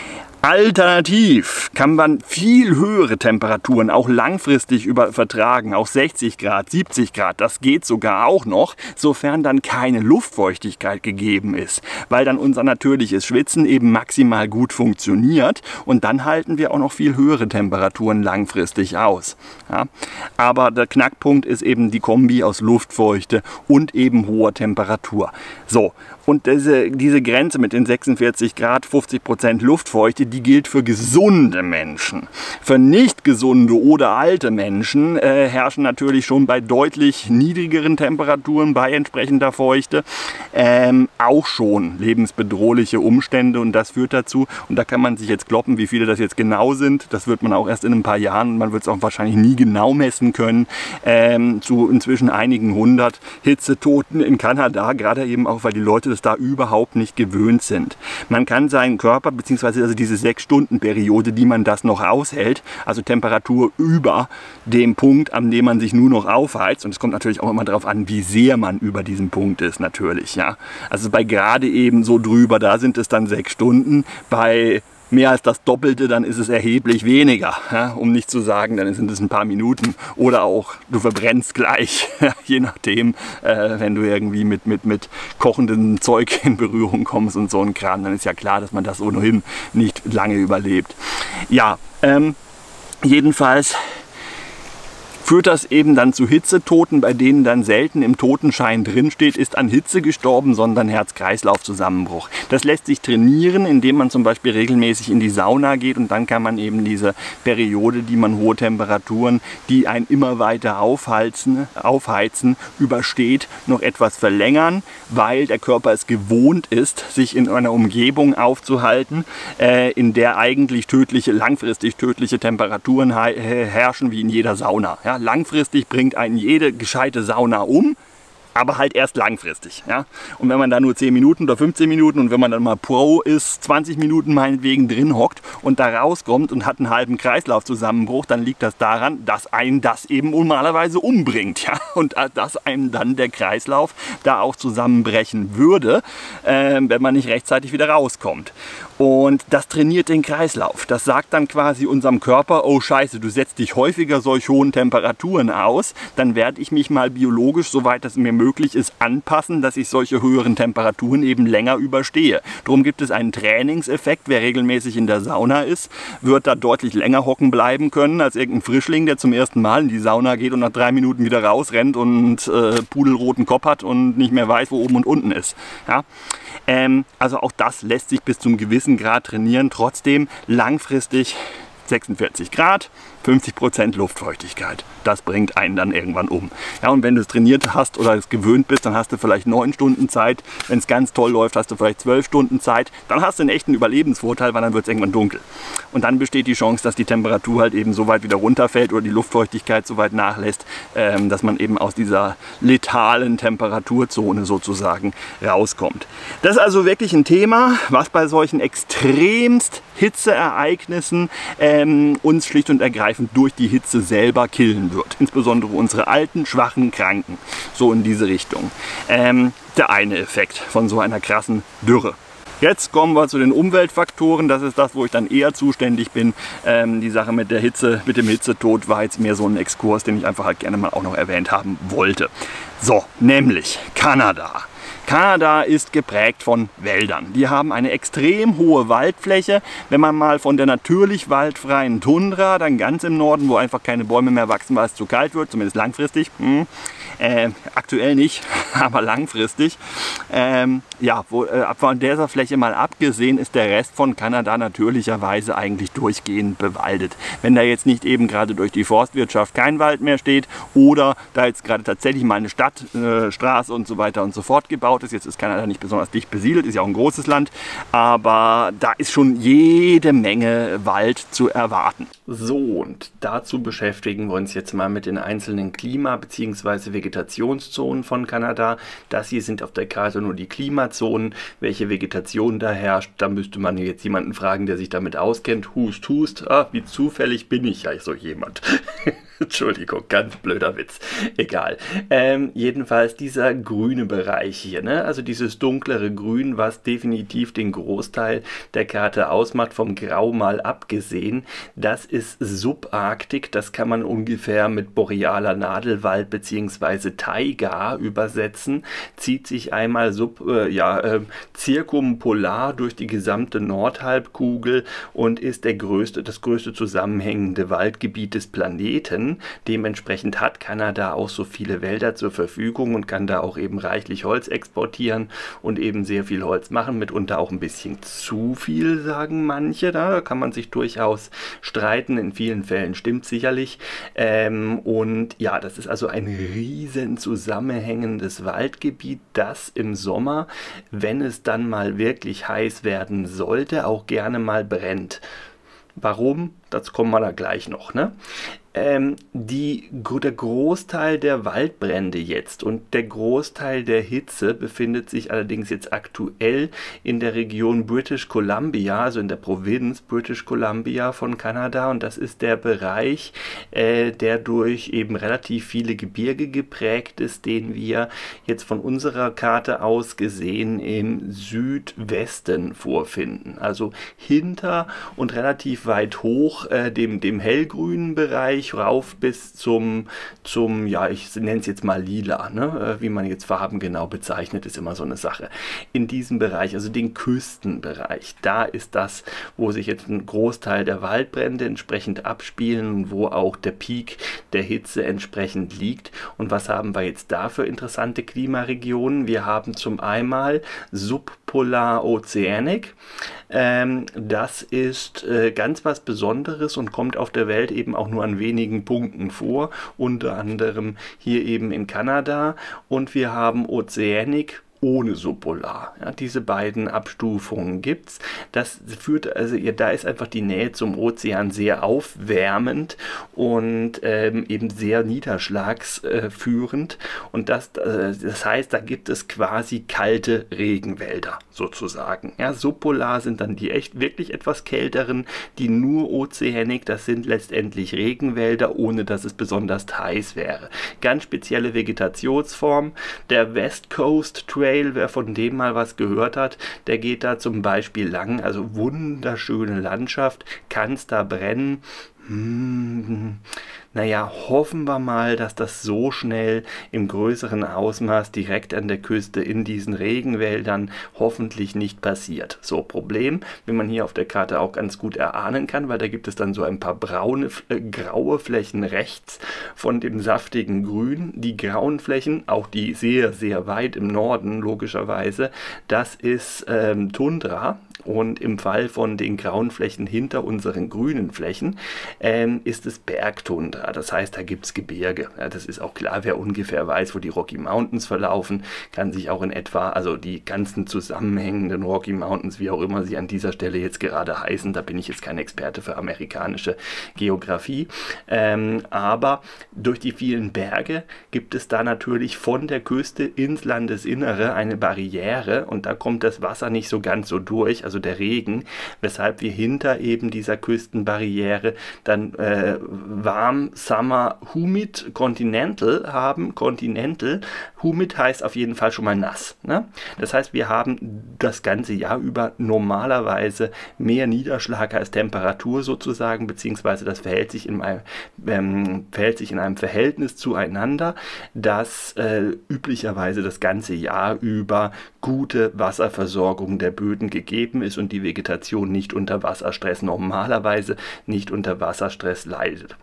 Alternativ kann man viel höhere Temperaturen auch langfristig über vertragen, auch sechzig Grad, siebzig Grad, das geht sogar auch noch, sofern dann keine Luftfeuchtigkeit gegeben ist, weil dann unser natürliches Schwitzen eben maximal gut funktioniert, und dann halten wir auch noch viel höhere Temperaturen langfristig aus. Ja? Aber der Knackpunkt ist eben die Kombi aus Luftfeuchte und eben hoher Temperatur. So, und diese, diese Grenze mit den sechsundvierzig Grad, fünfzig Prozent Luftfeuchte, die gilt für gesunde Menschen. Für nicht gesunde oder alte Menschen äh, herrschen natürlich schon bei deutlich niedrigeren Temperaturen, bei entsprechender Feuchte, ähm, auch schon lebensbedrohliche Umstände, und das führt dazu, und da kann man sich jetzt kloppen, wie viele das jetzt genau sind, das wird man auch erst in ein paar Jahren, man wird es auch wahrscheinlich nie genau messen können, ähm, zu inzwischen einigen hundert Hitzetoten in Kanada, gerade eben auch, weil die Leute das da überhaupt nicht gewöhnt sind. Man kann seinen Körper, beziehungsweise also diese sechs Stunden Periode, die man das noch aushält, also Temperatur über dem Punkt, an dem man sich nur noch aufheizt, und es kommt natürlich auch immer darauf an, wie sehr man über diesem Punkt ist, natürlich, ja. Also bei gerade eben so drüber, da sind es dann sechs Stunden, bei mehr als das Doppelte, dann ist es erheblich weniger, ja, um nicht zu sagen, dann sind es ein paar Minuten, oder auch du verbrennst gleich, je nachdem, äh, wenn du irgendwie mit, mit, mit kochendem Zeug in Berührung kommst und so ein Kram, dann ist ja klar, dass man das ohnehin nicht lange überlebt. Ja, ähm, jedenfalls führt das eben dann zu Hitzetoten, bei denen dann selten im Totenschein drin steht, ist an Hitze gestorben, sondern Herz-Kreislauf-Zusammenbruch. Das lässt sich trainieren, indem man zum Beispiel regelmäßig in die Sauna geht, und dann kann man eben diese Periode, die man hohe Temperaturen, die einen immer weiter aufheizen, aufheizen übersteht, noch etwas verlängern, weil der Körper es gewohnt ist, sich in einer Umgebung aufzuhalten, äh, in der eigentlich tödliche, langfristig tödliche Temperaturen herrschen, wie in jeder Sauna. Ja, langfristig bringt einen jede gescheite Sauna um, aber halt erst langfristig. Ja? Und wenn man da nur zehn Minuten oder fünfzehn Minuten und wenn man dann mal Pro ist, zwanzig Minuten meinetwegen drin hockt und da rauskommt und hat einen halben Kreislaufzusammenbruch, dann liegt das daran, dass einen das eben normalerweise umbringt. Ja? Und dass einem dann der Kreislauf da auch zusammenbrechen würde, äh, wenn man nicht rechtzeitig wieder rauskommt. Und das trainiert den Kreislauf. Das sagt dann quasi unserem Körper, oh Scheiße, du setzt dich häufiger solch hohen Temperaturen aus, dann werde ich mich mal biologisch, soweit es mir möglich ist, anpassen, dass ich solche höheren Temperaturen eben länger überstehe. Darum gibt es einen Trainingseffekt. Wer regelmäßig in der Sauna ist, wird da deutlich länger hocken bleiben können als irgendein Frischling, der zum ersten Mal in die Sauna geht und nach drei Minuten wieder rausrennt und äh, pudelroten Kopf hat und nicht mehr weiß, wo oben und unten ist. Ja? Ähm, also auch das lässt sich bis zum gewissen Grad trainieren. Trotzdem langfristig sechsundvierzig Grad, fünfzig Prozent Luftfeuchtigkeit. Das bringt einen dann irgendwann um. Ja, und wenn du es trainiert hast oder es gewöhnt bist, dann hast du vielleicht neun Stunden Zeit. Wenn es ganz toll läuft, hast du vielleicht zwölf Stunden Zeit. Dann hast du einen echten Überlebensvorteil, weil dann wird es irgendwann dunkel. Und dann besteht die Chance, dass die Temperatur halt eben so weit wieder runterfällt oder die Luftfeuchtigkeit so weit nachlässt, ähm, dass man eben aus dieser letalen Temperaturzone sozusagen rauskommt. Das ist also wirklich ein Thema, was bei solchen extremst Hitzeereignissen ähm, uns schlicht und ergreifend durch die Hitze selber killen wird. Insbesondere unsere alten, schwachen, Kranken. So in diese Richtung. Ähm, der eine Effekt von so einer krassen Dürre. Jetzt kommen wir zu den Umweltfaktoren. Das ist das, wo ich dann eher zuständig bin. Ähm, die Sache mit der Hitze, mit dem Hitzetod war jetzt mehr so ein Exkurs, den ich einfach halt gerne mal auch noch erwähnt haben wollte. So, nämlich Kanada. Kanada ist geprägt von Wäldern. Die haben eine extrem hohe Waldfläche. Wenn man mal von der natürlich waldfreien Tundra, dann ganz im Norden, wo einfach keine Bäume mehr wachsen, weil es zu kalt wird, zumindest langfristig, hm, äh, aktuell nicht, aber langfristig, ähm, ja, wo, äh, von dieser Fläche mal abgesehen, ist der Rest von Kanada natürlicherweise eigentlich durchgehend bewaldet. Wenn da jetzt nicht eben gerade durch die Forstwirtschaft kein Wald mehr steht oder da jetzt gerade tatsächlich mal eine Stadt, äh, Straße und so weiter und so fort gebaut ist. Jetzt ist Kanada nicht besonders dicht besiedelt, ist ja auch ein großes Land, aber da ist schon jede Menge Wald zu erwarten. So, und dazu beschäftigen wir uns jetzt mal mit den einzelnen Klima- bzw. Vegetationszonen von Kanada. Das hier sind auf der Karte nur die Klimazonen. Welche Vegetation da herrscht, da müsste man jetzt jemanden fragen, der sich damit auskennt. Hust, hust, ah, wie zufällig bin ich ja so jemand. Entschuldigung, ganz blöder Witz. Egal. Ähm, jedenfalls dieser grüne Bereich hier, ne? Also dieses dunklere Grün, was definitiv den Großteil der Karte ausmacht, vom Grau mal abgesehen, das ist Subarktik. Das kann man ungefähr mit borealer Nadelwald bzw. Taiga übersetzen. Zieht sich einmal sub, äh, ja, äh, zirkumpolar durch die gesamte Nordhalbkugel und ist der größte, das größte zusammenhängende Waldgebiet des Planeten. Dementsprechend hat Kanada auch so viele Wälder zur Verfügung und kann da auch eben reichlich Holz exportieren und eben sehr viel Holz machen, mitunter auch ein bisschen zu viel, sagen manche. Da kann man sich durchaus streiten, in vielen Fällen stimmt sicherlich. Ähm, und ja, das ist also ein riesen zusammenhängendes Waldgebiet, das im Sommer, wenn es dann mal wirklich heiß werden sollte, auch gerne mal brennt. Warum? Das kommen wir da gleich noch, ne? Ähm, die, der Großteil der Waldbrände jetzt und der Großteil der Hitze befindet sich allerdings jetzt aktuell in der Region British Columbia, also in der Provinz British Columbia von Kanada, und das ist der Bereich, äh, der durch eben relativ viele Gebirge geprägt ist, den wir jetzt von unserer Karte aus gesehen im Südwesten vorfinden, also hinter und relativ weit hoch äh, dem, dem hellgrünen Bereich rauf bis zum, zum ja, ich nenne es jetzt mal lila, ne? Wie man jetzt Farben genau bezeichnet, ist immer so eine Sache. In diesem Bereich, also den Küstenbereich, da ist das, wo sich jetzt ein Großteil der Waldbrände entsprechend abspielen, wo auch der Peak der Hitze entsprechend liegt. Und was haben wir jetzt da für interessante Klimaregionen? Wir haben zum einen Subpolar Oceanic. Ähm, das ist äh, ganz was Besonderes und kommt auf der Welt eben auch nur an wenigen Punkten vor, unter anderem hier eben in Kanada. Und wir haben Oceanic ohne subpolar. Ja, diese beiden Abstufungen gibt es. Das führt, also da ist einfach die Nähe zum Ozean sehr aufwärmend und ähm, eben sehr niederschlagsführend. Und das, äh, das heißt, da gibt es quasi kalte Regenwälder sozusagen. Ja, subpolar sind dann die echt wirklich etwas kälteren, die nur Ozeanic, das sind letztendlich Regenwälder, ohne dass es besonders heiß wäre. Ganz spezielle Vegetationsform. Der West Coast Trail, wer von dem mal was gehört hat, der geht da zum Beispiel lang, also wunderschöne Landschaft, kann es da brennen. Hm, naja, hoffen wir mal, dass das so schnell im größeren Ausmaß direkt an der Küste in diesen Regenwäldern hoffentlich nicht passiert. So, Problem, wie man hier auf der Karte auch ganz gut erahnen kann, weil da gibt es dann so ein paar braune, äh, graue Flächen rechts von dem saftigen Grün. Die grauen Flächen, auch die sehr, sehr weit im Norden logischerweise, das ist ähm, Tundra. Und im Fall von den grauen Flächen hinter unseren grünen Flächen ähm, ist es Bergtundra. Das heißt, da gibt es Gebirge. Ja, das ist auch klar, wer ungefähr weiß, wo die Rocky Mountains verlaufen, kann sich auch in etwa, also die ganzen zusammenhängenden Rocky Mountains, wie auch immer sie an dieser Stelle jetzt gerade heißen, da bin ich jetzt kein Experte für amerikanische Geografie, ähm, aber durch die vielen Berge gibt es da natürlich von der Küste ins Landesinnere eine Barriere und da kommt das Wasser nicht so ganz so durch, also der Regen, weshalb wir hinter eben dieser Küstenbarriere dann äh, warm, summer, humid, continental haben. Continental, humid heißt auf jeden Fall schon mal nass. Ne? Das heißt, wir haben das ganze Jahr über normalerweise mehr Niederschlag als Temperatur sozusagen, beziehungsweise das verhält sich in einem, ähm, verhält sich in einem Verhältnis zueinander, das äh, üblicherweise das ganze Jahr über gute Wasserversorgung der Böden gegeben ist und die Vegetation nicht unter Wasserstress, normalerweise nicht unter Wasserstress leidet.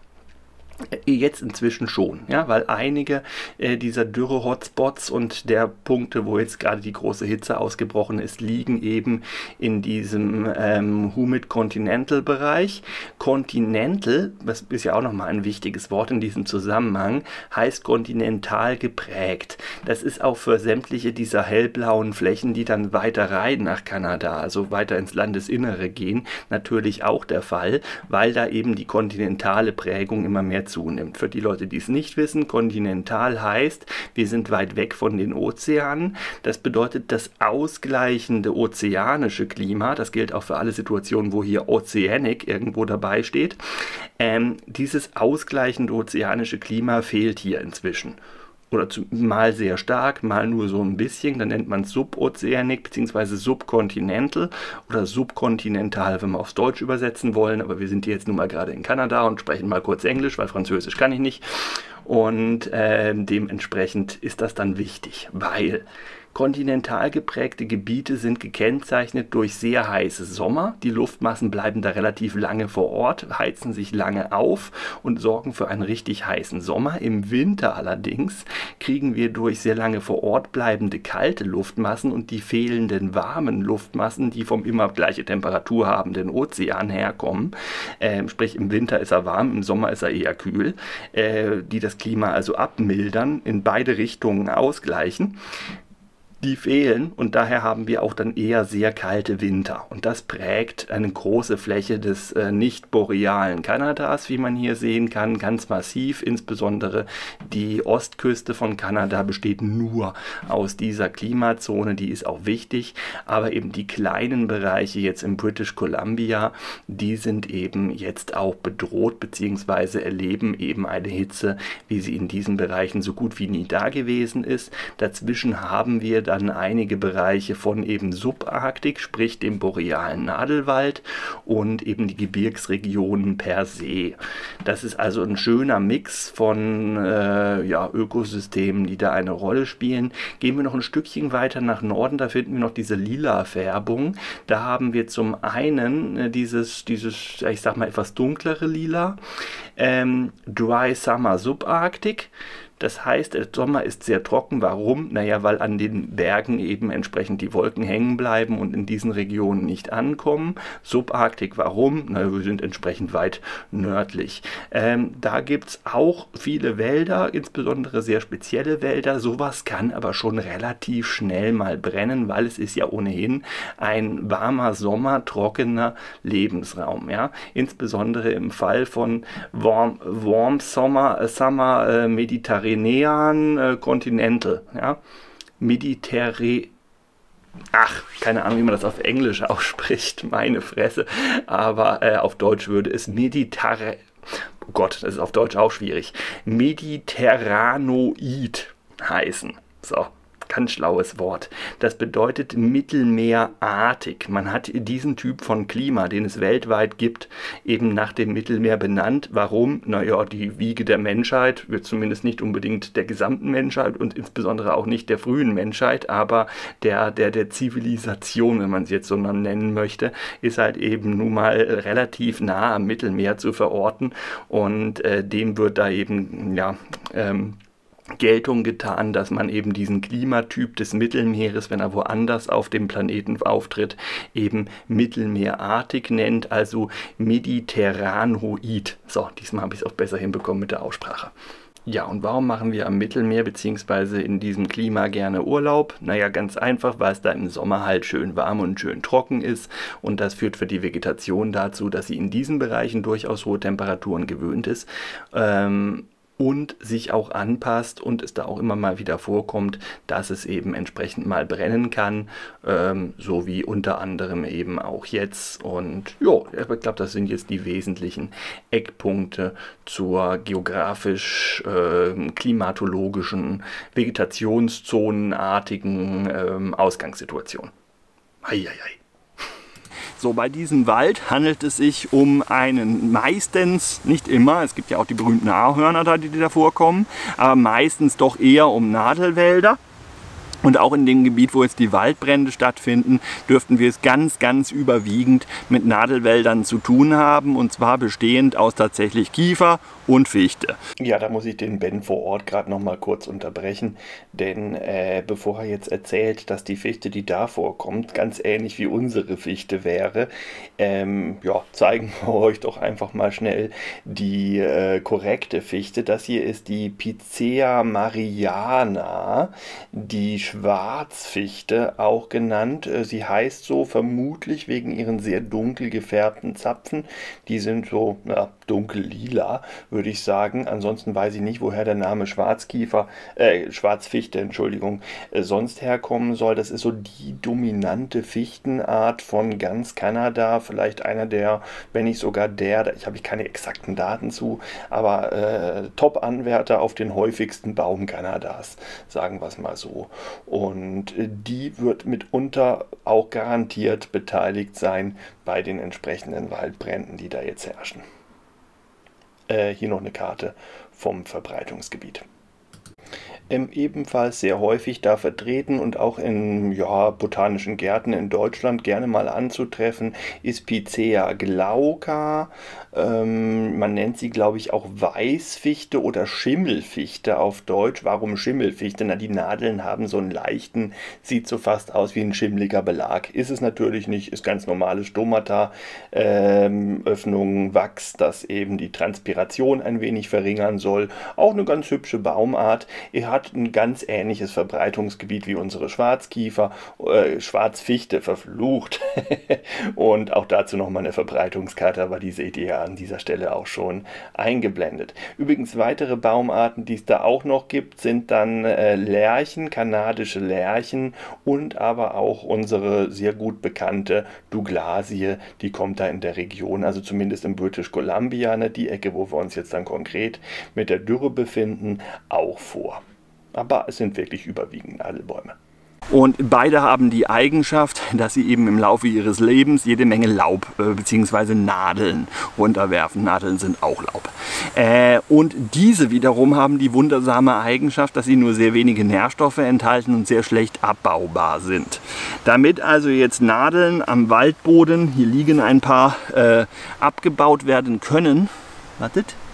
Jetzt inzwischen schon, ja, weil einige äh, dieser Dürre-Hotspots und der Punkte, wo jetzt gerade die große Hitze ausgebrochen ist, liegen eben in diesem ähm, Humid Continental Bereich. Continental, das ist ja auch nochmal ein wichtiges Wort in diesem Zusammenhang, heißt kontinental geprägt. Das ist auch für sämtliche dieser hellblauen Flächen, die dann weiter rein nach Kanada, also weiter ins Landesinnere gehen, natürlich auch der Fall, weil da eben die kontinentale Prägung immer mehr zunimmt. Für die Leute, die es nicht wissen, kontinental heißt, wir sind weit weg von den Ozeanen. Das bedeutet, das ausgleichende ozeanische Klima, das gilt auch für alle Situationen, wo hier Oceanic irgendwo dabei steht, ähm, dieses ausgleichende ozeanische Klima fehlt hier inzwischen. Oder zu, mal sehr stark, mal nur so ein bisschen, dann nennt man es Suboceanic bzw. Subcontinental oder Subkontinental, wenn wir aufs Deutsch übersetzen wollen, aber wir sind hier jetzt nun mal gerade in Kanada und sprechen mal kurz Englisch, weil Französisch kann ich nicht und äh, dementsprechend ist das dann wichtig, weil kontinental geprägte Gebiete sind gekennzeichnet durch sehr heiße Sommer. Die Luftmassen bleiben da relativ lange vor Ort, heizen sich lange auf und sorgen für einen richtig heißen Sommer. Im Winter allerdings kriegen wir durch sehr lange vor Ort bleibende kalte Luftmassen und die fehlenden warmen Luftmassen, die vom immer gleiche Temperatur habenden Ozean herkommen, äh, sprich im Winter ist er warm, im Sommer ist er eher kühl, äh, die das Klima also abmildern, in beide Richtungen ausgleichen. Die fehlen und daher haben wir auch dann eher sehr kalte Winter. Und das prägt eine große Fläche des äh, nicht borealen Kanadas, wie man hier sehen kann, ganz massiv. Insbesondere die Ostküste von Kanada besteht nur aus dieser Klimazone, die ist auch wichtig. Aber eben die kleinen Bereiche jetzt in British Columbia, die sind eben jetzt auch bedroht bzw. erleben eben eine Hitze, wie sie in diesen Bereichen so gut wie nie da gewesen ist. Dazwischen haben wir dann einige Bereiche von eben Subarktik, sprich dem borealen Nadelwald und eben die Gebirgsregionen per se. Das ist also ein schöner Mix von äh, ja, Ökosystemen, die da eine Rolle spielen. Gehen wir noch ein Stückchen weiter nach Norden, da finden wir noch diese lila Färbung. Da haben wir zum einen äh, dieses, dieses, ich sag mal, etwas dunklere Lila. Ähm, Dry Summer Subarctic. Das heißt, der Sommer ist sehr trocken. Warum? Naja, weil an den Bergen eben entsprechend die Wolken hängen bleiben und in diesen Regionen nicht ankommen. Subarktik, warum? Naja, wir sind entsprechend weit nördlich. Ähm, da gibt es auch viele Wälder, insbesondere sehr spezielle Wälder. Sowas kann aber schon relativ schnell mal brennen, weil es ist ja ohnehin ein warmer Sommer, trockener Lebensraum. Ja? Insbesondere im Fall von Warm, warm Summer, Summer äh, Mediterranean äh, Continental, ja, Mediterranean, ach, keine Ahnung, wie man das auf Englisch ausspricht, meine Fresse, aber äh, auf Deutsch würde es Mediterranean, oh Gott, das ist auf Deutsch auch schwierig, Mediterranoid heißen, so. Ganz schlaues Wort. Das bedeutet mittelmeerartig. Man hat diesen Typ von Klima, den es weltweit gibt, eben nach dem Mittelmeer benannt. Warum? Naja, die Wiege der Menschheit, wird zumindest nicht unbedingt der gesamten Menschheit und insbesondere auch nicht der frühen Menschheit, aber der, der, der Zivilisation, wenn man es jetzt so nennen möchte, ist halt eben nun mal relativ nah am Mittelmeer zu verorten und äh, dem wird da eben, ja, ähm, Geltung getan, dass man eben diesen Klimatyp des Mittelmeeres, wenn er woanders auf dem Planeten auftritt, eben mittelmeerartig nennt, also mediterranoid. So, diesmal habe ich es auch besser hinbekommen mit der Aussprache. Ja, und warum machen wir am Mittelmeer bzw. in diesem Klima gerne Urlaub? Naja, ganz einfach, weil es da im Sommer halt schön warm und schön trocken ist und das führt für die Vegetation dazu, dass sie in diesen Bereichen durchaus hohe Temperaturen gewöhnt ist. Ähm, und sich auch anpasst und es da auch immer mal wieder vorkommt, dass es eben entsprechend mal brennen kann, ähm, so wie unter anderem eben auch jetzt. Und ja, ich glaube, das sind jetzt die wesentlichen Eckpunkte zur geografisch, äh, klimatologischen, vegetationszonenartigen ähm, Ausgangssituation. Eieiei. So, bei diesem Wald handelt es sich um einen meistens, nicht immer, es gibt ja auch die berühmten Ahorner da, die da vorkommen, aber meistens doch eher um Nadelwälder. Und auch in dem Gebiet, wo jetzt die Waldbrände stattfinden, dürften wir es ganz, ganz überwiegend mit Nadelwäldern zu tun haben. Und zwar bestehend aus tatsächlich Kiefer und Fichte. Ja, da muss ich den Ben vor Ort gerade noch mal kurz unterbrechen. Denn äh, bevor er jetzt erzählt, dass die Fichte, die da vorkommt, ganz ähnlich wie unsere Fichte wäre, ähm, ja, zeigen wir euch doch einfach mal schnell die äh, korrekte Fichte. Das hier ist die Picea mariana, die Schwarzfichte auch genannt. Sie heißt so vermutlich wegen ihren sehr dunkel gefärbten Zapfen. Die sind so ja, dunkel lila, würde ich sagen. Ansonsten weiß ich nicht, woher der Name Schwarzkiefer, äh, Schwarzfichte, Entschuldigung, äh, sonst herkommen soll. Das ist so die dominante Fichtenart von ganz Kanada. Vielleicht einer der, wenn nicht sogar der, da habe ich keine exakten Daten zu, aber äh, Top-Anwärter auf den häufigsten Baum Kanadas, sagen wir es mal so. Und die wird mitunter auch garantiert beteiligt sein bei den entsprechenden Waldbränden, die da jetzt herrschen. Äh, hier noch eine Karte vom Verbreitungsgebiet. Ähm, ebenfalls sehr häufig da vertreten und auch in ja, botanischen Gärten in Deutschland gerne mal anzutreffen, ist Picea glauca. Ähm, man nennt sie, glaube ich, auch Weißfichte oder Schimmelfichte auf Deutsch. Warum Schimmelfichte? Na, die Nadeln haben so einen leichten, sieht so fast aus wie ein schimmliger Belag. Ist es natürlich nicht, ist ganz normales Stomata, ähm, Öffnung, Wachs, das eben die Transpiration ein wenig verringern soll. Auch eine ganz hübsche Baumart. Er hat ein ganz ähnliches Verbreitungsgebiet wie unsere Schwarzkiefer, äh, Schwarzfichte, verflucht. Und auch dazu nochmal eine Verbreitungskarte, aber die seht ihr ja an dieser Stelle auch schon eingeblendet. Übrigens weitere Baumarten, die es da auch noch gibt, sind dann äh, Lärchen, kanadische Lärchen und aber auch unsere sehr gut bekannte Douglasie, die kommt da in der Region, also zumindest in British Columbia, ne, die Ecke, wo wir uns jetzt dann konkret mit der Dürre befinden, auch vor. Aber es sind wirklich überwiegend Nadelbäume. Und beide haben die Eigenschaft, dass sie eben im Laufe ihres Lebens jede Menge Laub äh, bzw. Nadeln runterwerfen. Nadeln sind auch Laub. Äh, und diese wiederum haben die wundersame Eigenschaft, dass sie nur sehr wenige Nährstoffe enthalten und sehr schlecht abbaubar sind. Damit also jetzt Nadeln am Waldboden, hier liegen ein paar, äh, abgebaut werden können, wartet,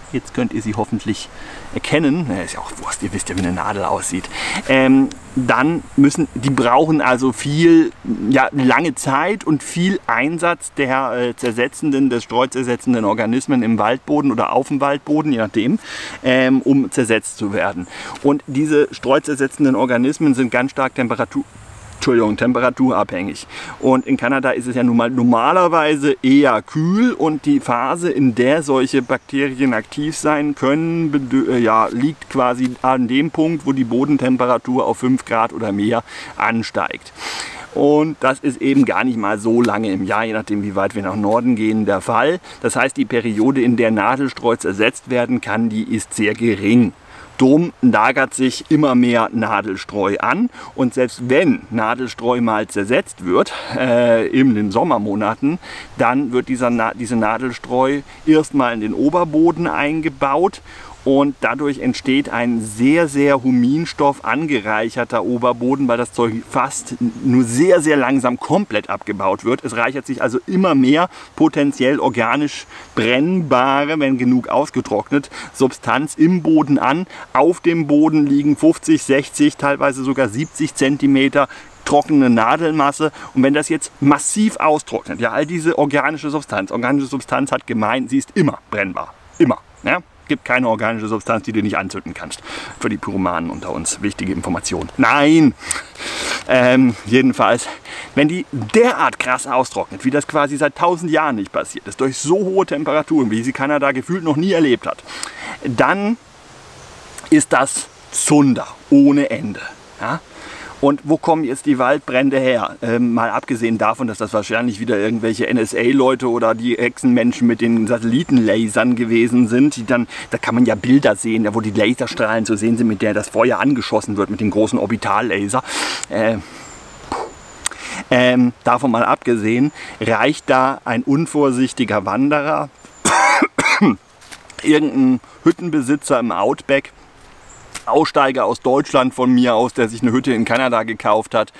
jetzt könnt ihr sie hoffentlich erkennen, ja, ist ja auch Wurst, ihr wisst ja, wie eine Nadel aussieht, ähm, dann müssen, die brauchen also viel, ja, lange Zeit und viel Einsatz der äh, zersetzenden, des streuzersetzenden Organismen im Waldboden oder auf dem Waldboden, je nachdem, ähm, um zersetzt zu werden. Und diese streuzersetzenden Organismen sind ganz stark Temperatur Entschuldigung, temperaturabhängig. Und in Kanada ist es ja nun mal normalerweise eher kühl und die Phase, in der solche Bakterien aktiv sein können, ja, liegt quasi an dem Punkt, wo die Bodentemperatur auf fünf Grad oder mehr ansteigt. Und das ist eben gar nicht mal so lange im Jahr, je nachdem wie weit wir nach Norden gehen, der Fall. Das heißt, die Periode, in der Nadelstreu zersetzt werden kann, die ist sehr gering. Drum lagert sich immer mehr Nadelstreu an und selbst wenn Nadelstreu mal zersetzt wird, äh, in den Sommermonaten, dann wird dieser Na diese Nadelstreu erstmal in den Oberboden eingebaut und dadurch entsteht ein sehr, sehr Huminstoff angereicherter Oberboden, weil das Zeug fast nur sehr, sehr langsam komplett abgebaut wird. Es reichert sich also immer mehr potenziell organisch brennbare, wenn genug ausgetrocknet, Substanz im Boden an. Auf dem Boden liegen fünfzig, sechzig, teilweise sogar siebzig Zentimeter trockene Nadelmasse und wenn das jetzt massiv austrocknet, ja, all diese organische Substanz, organische Substanz hat gemeint, sie ist immer brennbar, immer, ja. Gibt keine organische Substanz, die du nicht anzünden kannst. Für die Pyromanen unter uns. Wichtige Information. Nein! Ähm, jedenfalls, wenn die derart krass austrocknet, wie das quasi seit tausend Jahren nicht passiert ist, durch so hohe Temperaturen, wie sie Kanada gefühlt noch nie erlebt hat, dann ist das Zunder ohne Ende. Ja? Und wo kommen jetzt die Waldbrände her? Ähm, mal abgesehen davon, dass das wahrscheinlich wieder irgendwelche N S A-Leute oder die Hexenmenschen mit den Satellitenlasern gewesen sind. Die dann, da kann man ja Bilder sehen, ja, wo die Laserstrahlen zu sehen sind, mit der das Feuer angeschossen wird, mit den großen Orbitallaser. Äh, ähm, davon mal abgesehen, reicht da ein unvorsichtiger Wanderer, irgendein Hüttenbesitzer im Outback, Aussteiger aus Deutschland von mir aus, der sich eine Hütte in Kanada gekauft hat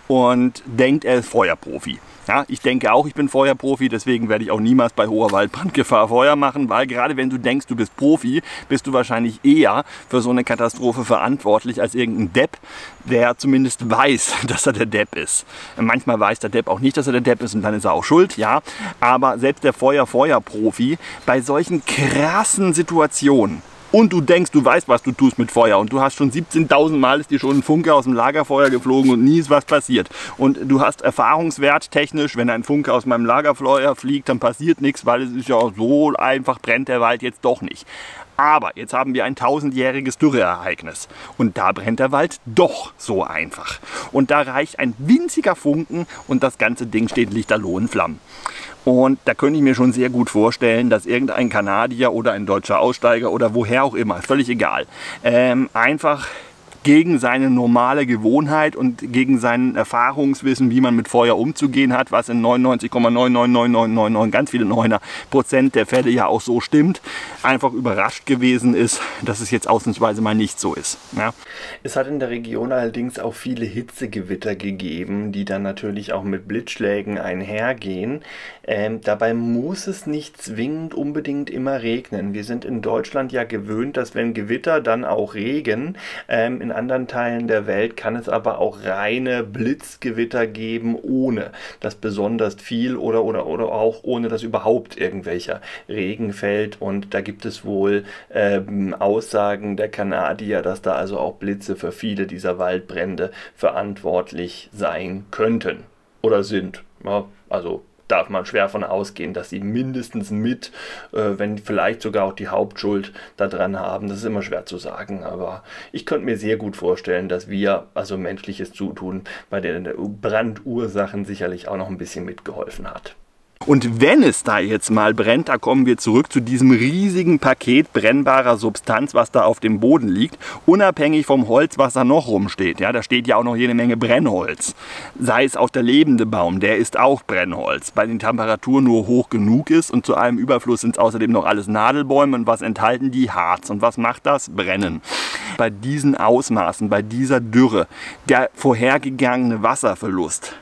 und denkt, er ist Feuerprofi. Ja, ich denke auch, ich bin Feuerprofi, deswegen werde ich auch niemals bei hoher Waldbrandgefahr Feuer machen, weil gerade wenn du denkst, du bist Profi, bist du wahrscheinlich eher für so eine Katastrophe verantwortlich als irgendein Depp, der zumindest weiß, dass er der Depp ist. Manchmal weiß der Depp auch nicht, dass er der Depp ist und dann ist er auch schuld, ja. Aber selbst der Feuer-Feuer-Profi bei solchen krassen Situationen, und du denkst, du weißt, was du tust mit Feuer und du hast schon siebzehntausend Mal ist dir schon ein Funke aus dem Lagerfeuer geflogen und nie ist was passiert. Und du hast Erfahrungswert technisch, wenn ein Funke aus meinem Lagerfeuer fliegt, dann passiert nichts, weil es ist ja auch so einfach, brennt der Wald jetzt doch nicht. Aber jetzt haben wir ein tausendjähriges Dürreereignis und da brennt der Wald doch so einfach. Und da reicht ein winziger Funken und das ganze Ding steht lichterloh in Flammen. Und da könnte ich mir schon sehr gut vorstellen, dass irgendein Kanadier oder ein deutscher Aussteiger oder woher auch immer, völlig egal, ähm, einfach gegen seine normale Gewohnheit und gegen sein Erfahrungswissen, wie man mit Feuer umzugehen hat, was in neunundneunzig Komma neun neun neun neun neun neun ganz viele Neuner Prozent der Fälle ja auch so stimmt, einfach überrascht gewesen ist, dass es jetzt ausnahmsweise mal nicht so ist. Ja. Es hat in der Region allerdings auch viele Hitzegewitter gegeben, die dann natürlich auch mit Blitzschlägen einhergehen. Ähm, dabei muss es nicht zwingend unbedingt immer regnen. Wir sind in Deutschland ja gewöhnt, dass wenn Gewitter, dann auch Regen. Ähm, in anderen Teilen der Welt kann es aber auch reine Blitzgewitter geben, ohne dass besonders viel oder, oder, oder auch ohne dass überhaupt irgendwelcher Regen fällt. Und da gibt es wohl ähm, Aussagen der Kanadier, dass da also auch Blitze für viele dieser Waldbrände verantwortlich sein könnten oder sind. Ja, also darf man schwer von ausgehen, dass sie mindestens mit, äh, wenn vielleicht sogar auch die Hauptschuld daran haben. Das ist immer schwer zu sagen, aber ich könnte mir sehr gut vorstellen, dass wir, also menschliches Zutun, bei den Brandursachen sicherlich auch noch ein bisschen mitgeholfen hat. Und wenn es da jetzt mal brennt, da kommen wir zurück zu diesem riesigen Paket brennbarer Substanz, was da auf dem Boden liegt, unabhängig vom Holz, was da noch rumsteht. Ja, da steht ja auch noch jede Menge Brennholz. Sei es auch der lebende Baum, der ist auch Brennholz, weil die Temperatur nur hoch genug ist und zu allem Überfluss sind es außerdem noch alles Nadelbäume. Und was enthalten die? Harz. Und was macht das? Brennen. Bei diesen Ausmaßen, bei dieser Dürre, der vorhergegangene Wasserverlust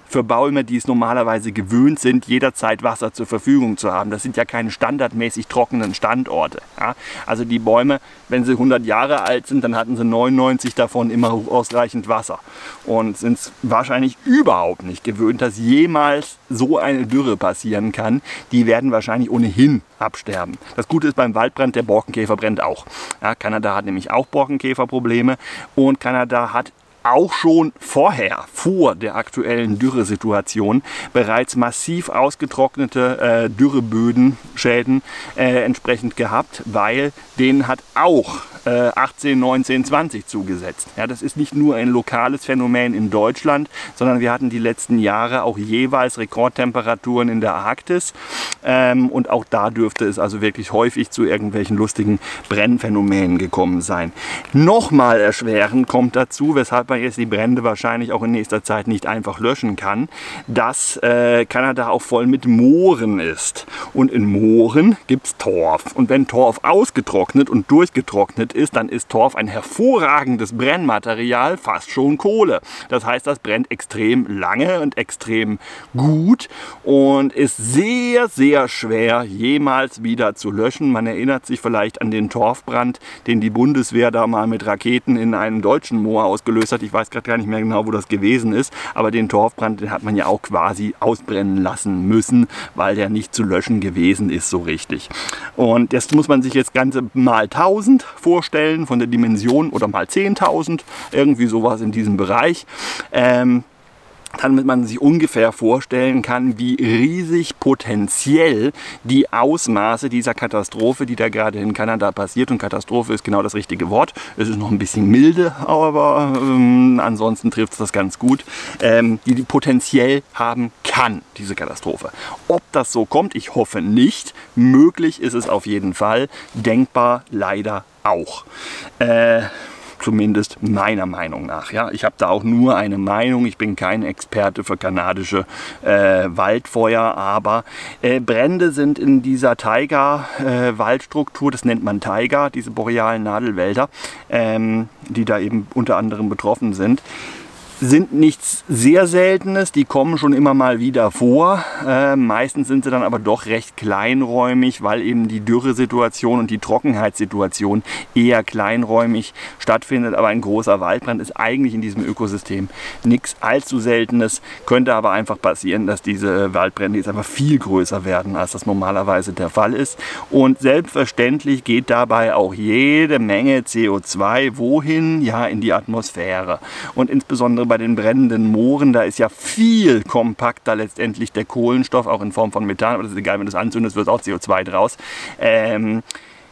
für Bäume, die es normalerweise gewöhnt sind, jederzeit Wasser zur Verfügung zu haben. Das sind ja keine standardmäßig trockenen Standorte. Ja? Also die Bäume, wenn sie hundert Jahre alt sind, dann hatten sie neunundneunzig davon immer ausreichend Wasser und sind es wahrscheinlich überhaupt nicht gewöhnt, dass jemals so eine Dürre passieren kann. Die werden wahrscheinlich ohnehin absterben. Das Gute ist beim Waldbrand, der Borkenkäfer brennt auch. Ja, Kanada hat nämlich auch Borkenkäferprobleme und Kanada hat auch schon vorher, vor der aktuellen Dürresituation, bereits massiv ausgetrocknete äh, Dürreböden, Schäden äh, entsprechend gehabt, weil denen hat auch äh, achtzehn, neunzehn, zwanzig zugesetzt. Ja, das ist nicht nur ein lokales Phänomen in Deutschland, sondern wir hatten die letzten Jahre auch jeweils Rekordtemperaturen in der Arktis ähm, und auch da dürfte es also wirklich häufig zu irgendwelchen lustigen Brennphänomenen gekommen sein. Nochmal erschwerend kommt dazu, weshalb man jetzt die Brände wahrscheinlich auch in nächster Zeit nicht einfach löschen kann, dass äh, Kanada auch voll mit Mooren ist. Und in Mooren gibt es Torf. Und wenn Torf ausgetrocknet und durchgetrocknet ist, dann ist Torf ein hervorragendes Brennmaterial, fast schon Kohle. Das heißt, das brennt extrem lange und extrem gut und ist sehr, sehr schwer jemals wieder zu löschen. Man erinnert sich vielleicht an den Torfbrand, den die Bundeswehr da mal mit Raketen in einem deutschen Moor ausgelöst hat. Ich weiß gerade gar nicht mehr genau, wo das gewesen ist, aber den Torfbrand, den hat man ja auch quasi ausbrennen lassen müssen, weil der nicht zu löschen gewesen ist so richtig. Und das muss man sich jetzt ganze mal tausend vorstellen von der Dimension oder mal zehntausend, irgendwie sowas in diesem Bereich. Ähm, damit man sich ungefähr vorstellen kann, wie riesig potenziell die Ausmaße dieser Katastrophe, die da gerade in Kanada passiert, und Katastrophe ist genau das richtige Wort, es ist noch ein bisschen milde, aber ähm, ansonsten trifft es das ganz gut, ähm, die die potenziell haben kann, diese Katastrophe. Ob das so kommt, ich hoffe nicht, möglich ist es auf jeden Fall, denkbar leider auch. Äh, Zumindest meiner Meinung nach. Ja? Ich habe da auch nur eine Meinung, ich bin kein Experte für kanadische äh, Waldfeuer, aber äh, Brände sind in dieser Taiga-Waldstruktur, äh, das nennt man Taiga, diese borealen Nadelwälder, ähm, die da eben unter anderem betroffen sind, sind nichts sehr Seltenes, die kommen schon immer mal wieder vor. Äh, meistens sind sie dann aber doch recht kleinräumig, weil eben die Dürresituation und die Trockenheitssituation eher kleinräumig stattfindet. Aber ein großer Waldbrand ist eigentlich in diesem Ökosystem nichts allzu Seltenes. Könnte aber einfach passieren, dass diese Waldbrände jetzt einfach viel größer werden, als das normalerweise der Fall ist. Und selbstverständlich geht dabei auch jede Menge C O zwei wohin? Ja, in die Atmosphäre. Und insbesondere bei den brennenden Mooren, da ist ja viel kompakter letztendlich der Kohlenstoff, auch in Form von Methan, aber das ist egal, wenn du es anzündest, wird auch C O zwei draus, ähm,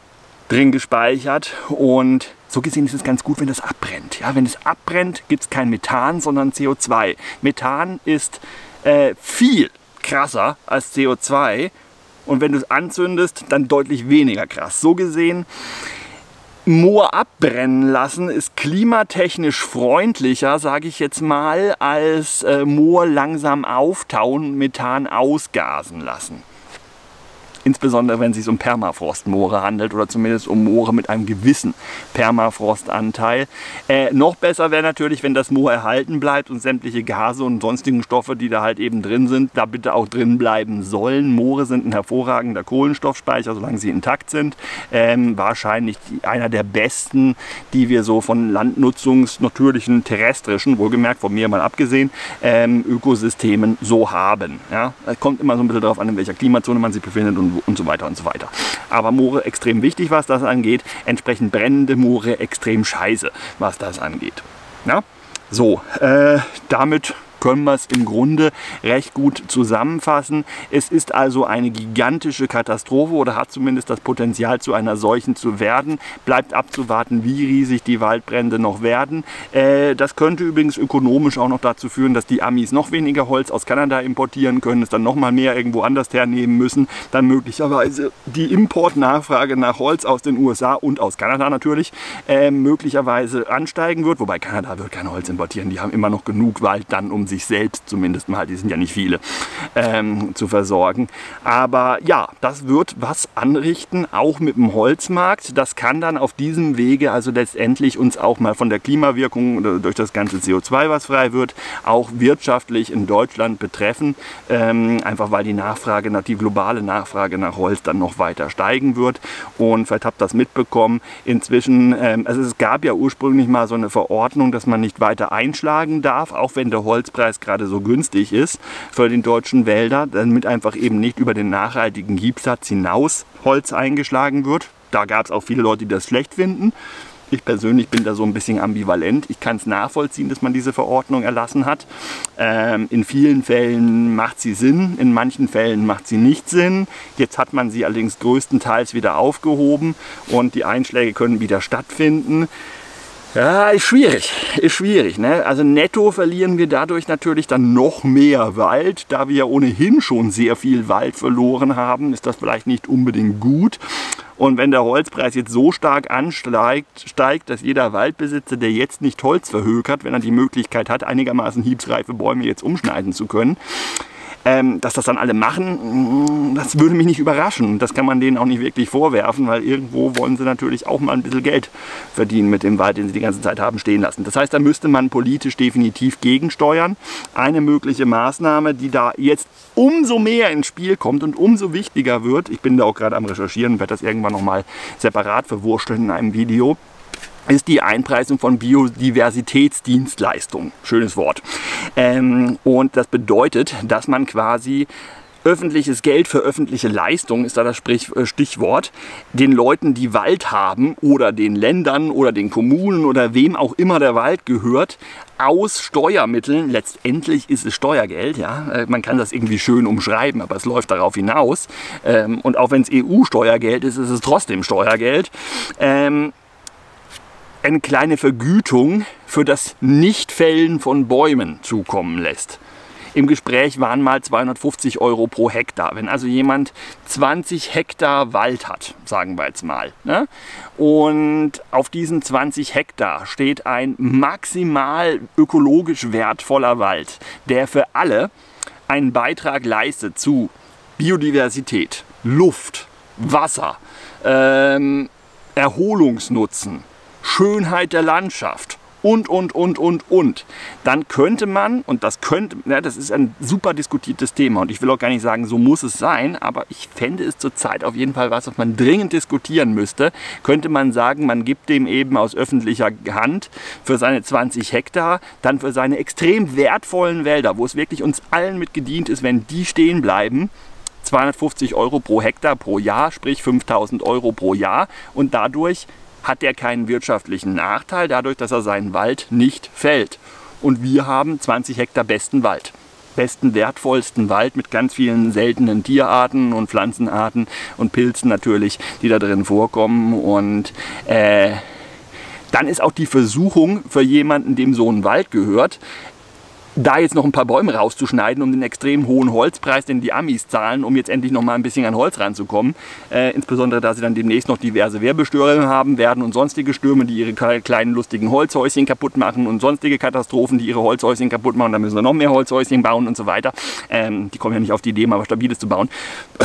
drin gespeichert. Und so gesehen ist es ganz gut, wenn das abbrennt. Ja, wenn es abbrennt, gibt es kein Methan, sondern C O zwei. Methan ist äh, viel krasser als C O zwei und wenn du es anzündest, dann deutlich weniger krass. So gesehen, Moor abbrennen lassen ist klimatechnisch freundlicher, sage ich jetzt mal, als äh, Moor langsam auftauen, Methan ausgasen lassen. Insbesondere wenn es sich um Permafrostmoore handelt oder zumindest um Moore mit einem gewissen Permafrostanteil. Äh, noch besser wäre natürlich, wenn das Moor erhalten bleibt und sämtliche Gase und sonstigen Stoffe, die da halt eben drin sind, da bitte auch drin bleiben sollen. Moore sind ein hervorragender Kohlenstoffspeicher, solange sie intakt sind. Ähm, wahrscheinlich die, einer der besten, die wir so von landnutzungsnatürlichen, terrestrischen, wohlgemerkt von mir mal abgesehen, ähm, Ökosystemen so haben. Ja? Es kommt immer so ein bisschen darauf an, in welcher Klimazone man sich befindet und und so weiter und so weiter. Aber Moore extrem wichtig, was das angeht. Entsprechend brennende Moore extrem scheiße, was das angeht. Ja? So, äh, damit können wir es im Grunde recht gut zusammenfassen. Es ist also eine gigantische Katastrophe oder hat zumindest das Potenzial, zu einer solchen zu werden. Bleibt abzuwarten, wie riesig die Waldbrände noch werden. Äh, das könnte übrigens ökonomisch auch noch dazu führen, dass die Amis noch weniger Holz aus Kanada importieren können, es dann noch mal mehr irgendwo anders hernehmen müssen, dann möglicherweise die Importnachfrage nach Holz aus den U S A und aus Kanada natürlich äh, möglicherweise ansteigen wird. Wobei Kanada wird kein Holz importieren, die haben immer noch genug Wald dann, um sich selbst zumindest mal, die sind ja nicht viele, ähm, zu versorgen. Aber ja, das wird was anrichten, auch mit dem Holzmarkt. Das kann dann auf diesem Wege also letztendlich uns auch mal von der Klimawirkung oder durch das ganze C O zwei, was frei wird, auch wirtschaftlich in Deutschland betreffen. Ähm, einfach weil die Nachfrage, die globale Nachfrage nach Holz dann noch weiter steigen wird. Und vielleicht habt ihr das mitbekommen, inzwischen, ähm, also es gab ja ursprünglich mal so eine Verordnung, dass man nicht weiter einschlagen darf, auch wenn der Holzpreis gerade so günstig ist für die deutschen Wälder, damit einfach eben nicht über den nachhaltigen Giebsatz hinaus Holz eingeschlagen wird. Da gab es auch viele Leute, die das schlecht finden. Ich persönlich bin da so ein bisschen ambivalent. Ich kann es nachvollziehen, dass man diese Verordnung erlassen hat. Ähm, in vielen Fällen macht sie Sinn, in manchen Fällen macht sie nicht Sinn. Jetzt hat man sie allerdings größtenteils wieder aufgehoben und die Einschläge können wieder stattfinden. Ja, ist schwierig, ist schwierig, ne? Also netto verlieren wir dadurch natürlich dann noch mehr Wald. Da wir ja ohnehin schon sehr viel Wald verloren haben, ist das vielleicht nicht unbedingt gut. Und wenn der Holzpreis jetzt so stark ansteigt, steigt, dass jeder Waldbesitzer, der jetzt nicht Holz verhökert, wenn er die Möglichkeit hat, einigermaßen hiebsreife Bäume jetzt umschneiden zu können, Ähm, dass das dann alle machen, das würde mich nicht überraschen. Das kann man denen auch nicht wirklich vorwerfen, weil irgendwo wollen sie natürlich auch mal ein bisschen Geld verdienen mit dem Wald, den sie die ganze Zeit haben stehen lassen. Das heißt, da müsste man politisch definitiv gegensteuern. Eine mögliche Maßnahme, die da jetzt umso mehr ins Spiel kommt und umso wichtiger wird, ich bin da auch gerade am Recherchieren und werde das irgendwann nochmal separat verwursteln in einem Video, ist die Einpreisung von Biodiversitätsdienstleistungen. Schönes Wort. Ähm, und das bedeutet, dass man quasi öffentliches Geld für öffentliche Leistungen, ist da das Stichwort, den Leuten, die Wald haben oder den Ländern oder den Kommunen oder wem auch immer der Wald gehört, aus Steuermitteln, letztendlich ist es Steuergeld, ja, man kann das irgendwie schön umschreiben, aber es läuft darauf hinaus. Ähm, und auch wenn es E U-Steuergeld ist, ist es trotzdem Steuergeld. Ähm, eine kleine Vergütung für das Nichtfällen von Bäumen zukommen lässt. Im Gespräch waren mal zweihundertfünfzig Euro pro Hektar. Wenn also jemand zwanzig Hektar Wald hat, sagen wir jetzt mal, ne? Und auf diesen zwanzig Hektar steht ein maximal ökologisch wertvoller Wald, der für alle einen Beitrag leistet zu Biodiversität, Luft, Wasser, ähm, Erholungsnutzen, Schönheit der Landschaft und, und, und, und, und. Dann könnte man, und das könnte, ja, das ist ein super diskutiertes Thema und ich will auch gar nicht sagen, so muss es sein, aber ich fände es zurzeit auf jeden Fall was, was man dringend diskutieren müsste, könnte man sagen, man gibt dem eben aus öffentlicher Hand für seine zwanzig Hektar, dann für seine extrem wertvollen Wälder, wo es wirklich uns allen mit gedient ist, wenn die stehen bleiben, zweihundertfünfzig Euro pro Hektar pro Jahr, sprich fünftausend Euro pro Jahr, und dadurch hat er keinen wirtschaftlichen Nachteil, dadurch, dass er seinen Wald nicht fällt. Und wir haben zwanzig Hektar besten Wald. Besten, wertvollsten Wald mit ganz vielen seltenen Tierarten und Pflanzenarten und Pilzen natürlich, die da drin vorkommen. Und äh, dann ist auch die Versuchung für jemanden, dem so ein Wald gehört, da jetzt noch ein paar Bäume rauszuschneiden, um den extrem hohen Holzpreis, den die Amis zahlen, um jetzt endlich noch mal ein bisschen an Holz ranzukommen. Äh, insbesondere, da sie dann demnächst noch diverse Wirbelstürme haben werden und sonstige Stürme, die ihre kleinen lustigen Holzhäuschen kaputt machen und sonstige Katastrophen, die ihre Holzhäuschen kaputt machen. Da müssen wir noch mehr Holzhäuschen bauen und so weiter. Ähm, die kommen ja nicht auf die Idee, mal was Stabiles zu bauen.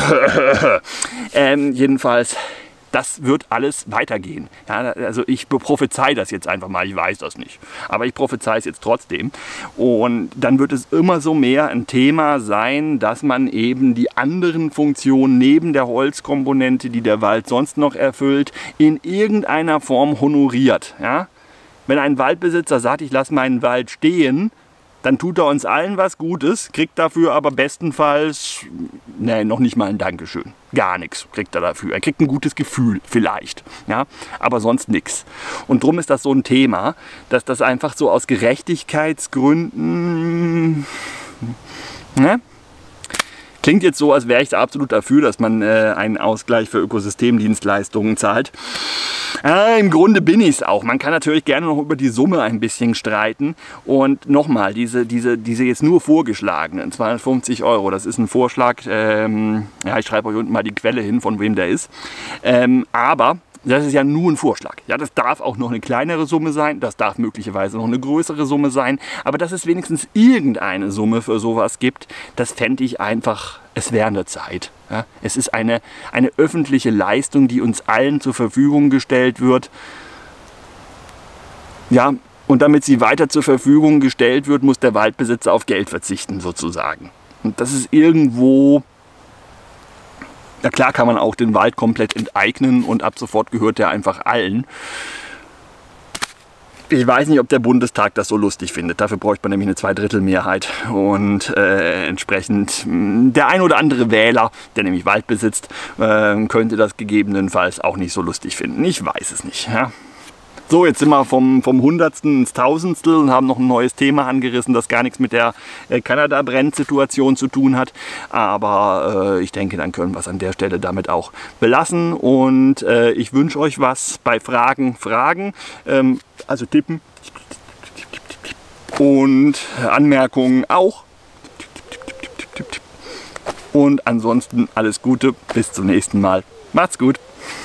ähm, jedenfalls... Das wird alles weitergehen. Ja, also ich prophezei das jetzt einfach mal, ich weiß das nicht. Aber ich prophezei es jetzt trotzdem. Und dann wird es immer so mehr ein Thema sein, dass man eben die anderen Funktionen neben der Holzkomponente, die der Wald sonst noch erfüllt, in irgendeiner Form honoriert. Ja? Wenn ein Waldbesitzer sagt, ich lasse meinen Wald stehen, dann tut er uns allen was Gutes, kriegt dafür aber bestenfalls, ne, noch nicht mal ein Dankeschön. Gar nichts kriegt er dafür. Er kriegt ein gutes Gefühl, vielleicht, ja, aber sonst nichts. Und drum ist das so ein Thema, dass das einfach so aus Gerechtigkeitsgründen, ne? Klingt jetzt so, als wäre ich absolut dafür, dass man äh, einen Ausgleich für Ökosystemdienstleistungen zahlt. Äh, Im Grunde bin ich es auch. Man kann natürlich gerne noch über die Summe ein bisschen streiten. Und nochmal, diese, diese, diese jetzt nur vorgeschlagenen zweihundertfünfzig Euro, das ist ein Vorschlag, ähm, ja, ich schreibe euch unten mal die Quelle hin, von wem der ist. Ähm, aber das ist ja nur ein Vorschlag. Ja, das darf auch noch eine kleinere Summe sein, das darf möglicherweise noch eine größere Summe sein, aber dass es wenigstens irgendeine Summe für sowas gibt, das fände ich einfach, es wäre eine Zeit. Ja, es ist eine, eine öffentliche Leistung, die uns allen zur Verfügung gestellt wird. Ja, und damit sie weiter zur Verfügung gestellt wird, muss der Waldbesitzer auf Geld verzichten sozusagen. Und das ist irgendwo... Ja klar kann man auch den Wald komplett enteignen und ab sofort gehört der einfach allen. Ich weiß nicht, ob der Bundestag das so lustig findet. Dafür bräuchte man nämlich eine Zweidrittelmehrheit. Und äh, entsprechend der ein oder andere Wähler, der nämlich Wald besitzt, äh, könnte das gegebenenfalls auch nicht so lustig finden. Ich weiß es nicht. Ja? So, jetzt sind wir vom, vom Hundertsten ins Tausendstel und haben noch ein neues Thema angerissen, das gar nichts mit der äh, Kanada-Brenn-Situation zu tun hat. Aber äh, ich denke, dann können wir es an der Stelle damit auch belassen. Und äh, ich wünsche euch was bei Fragen, Fragen, ähm, also tippen und Anmerkungen auch. Und ansonsten alles Gute, bis zum nächsten Mal. Macht's gut!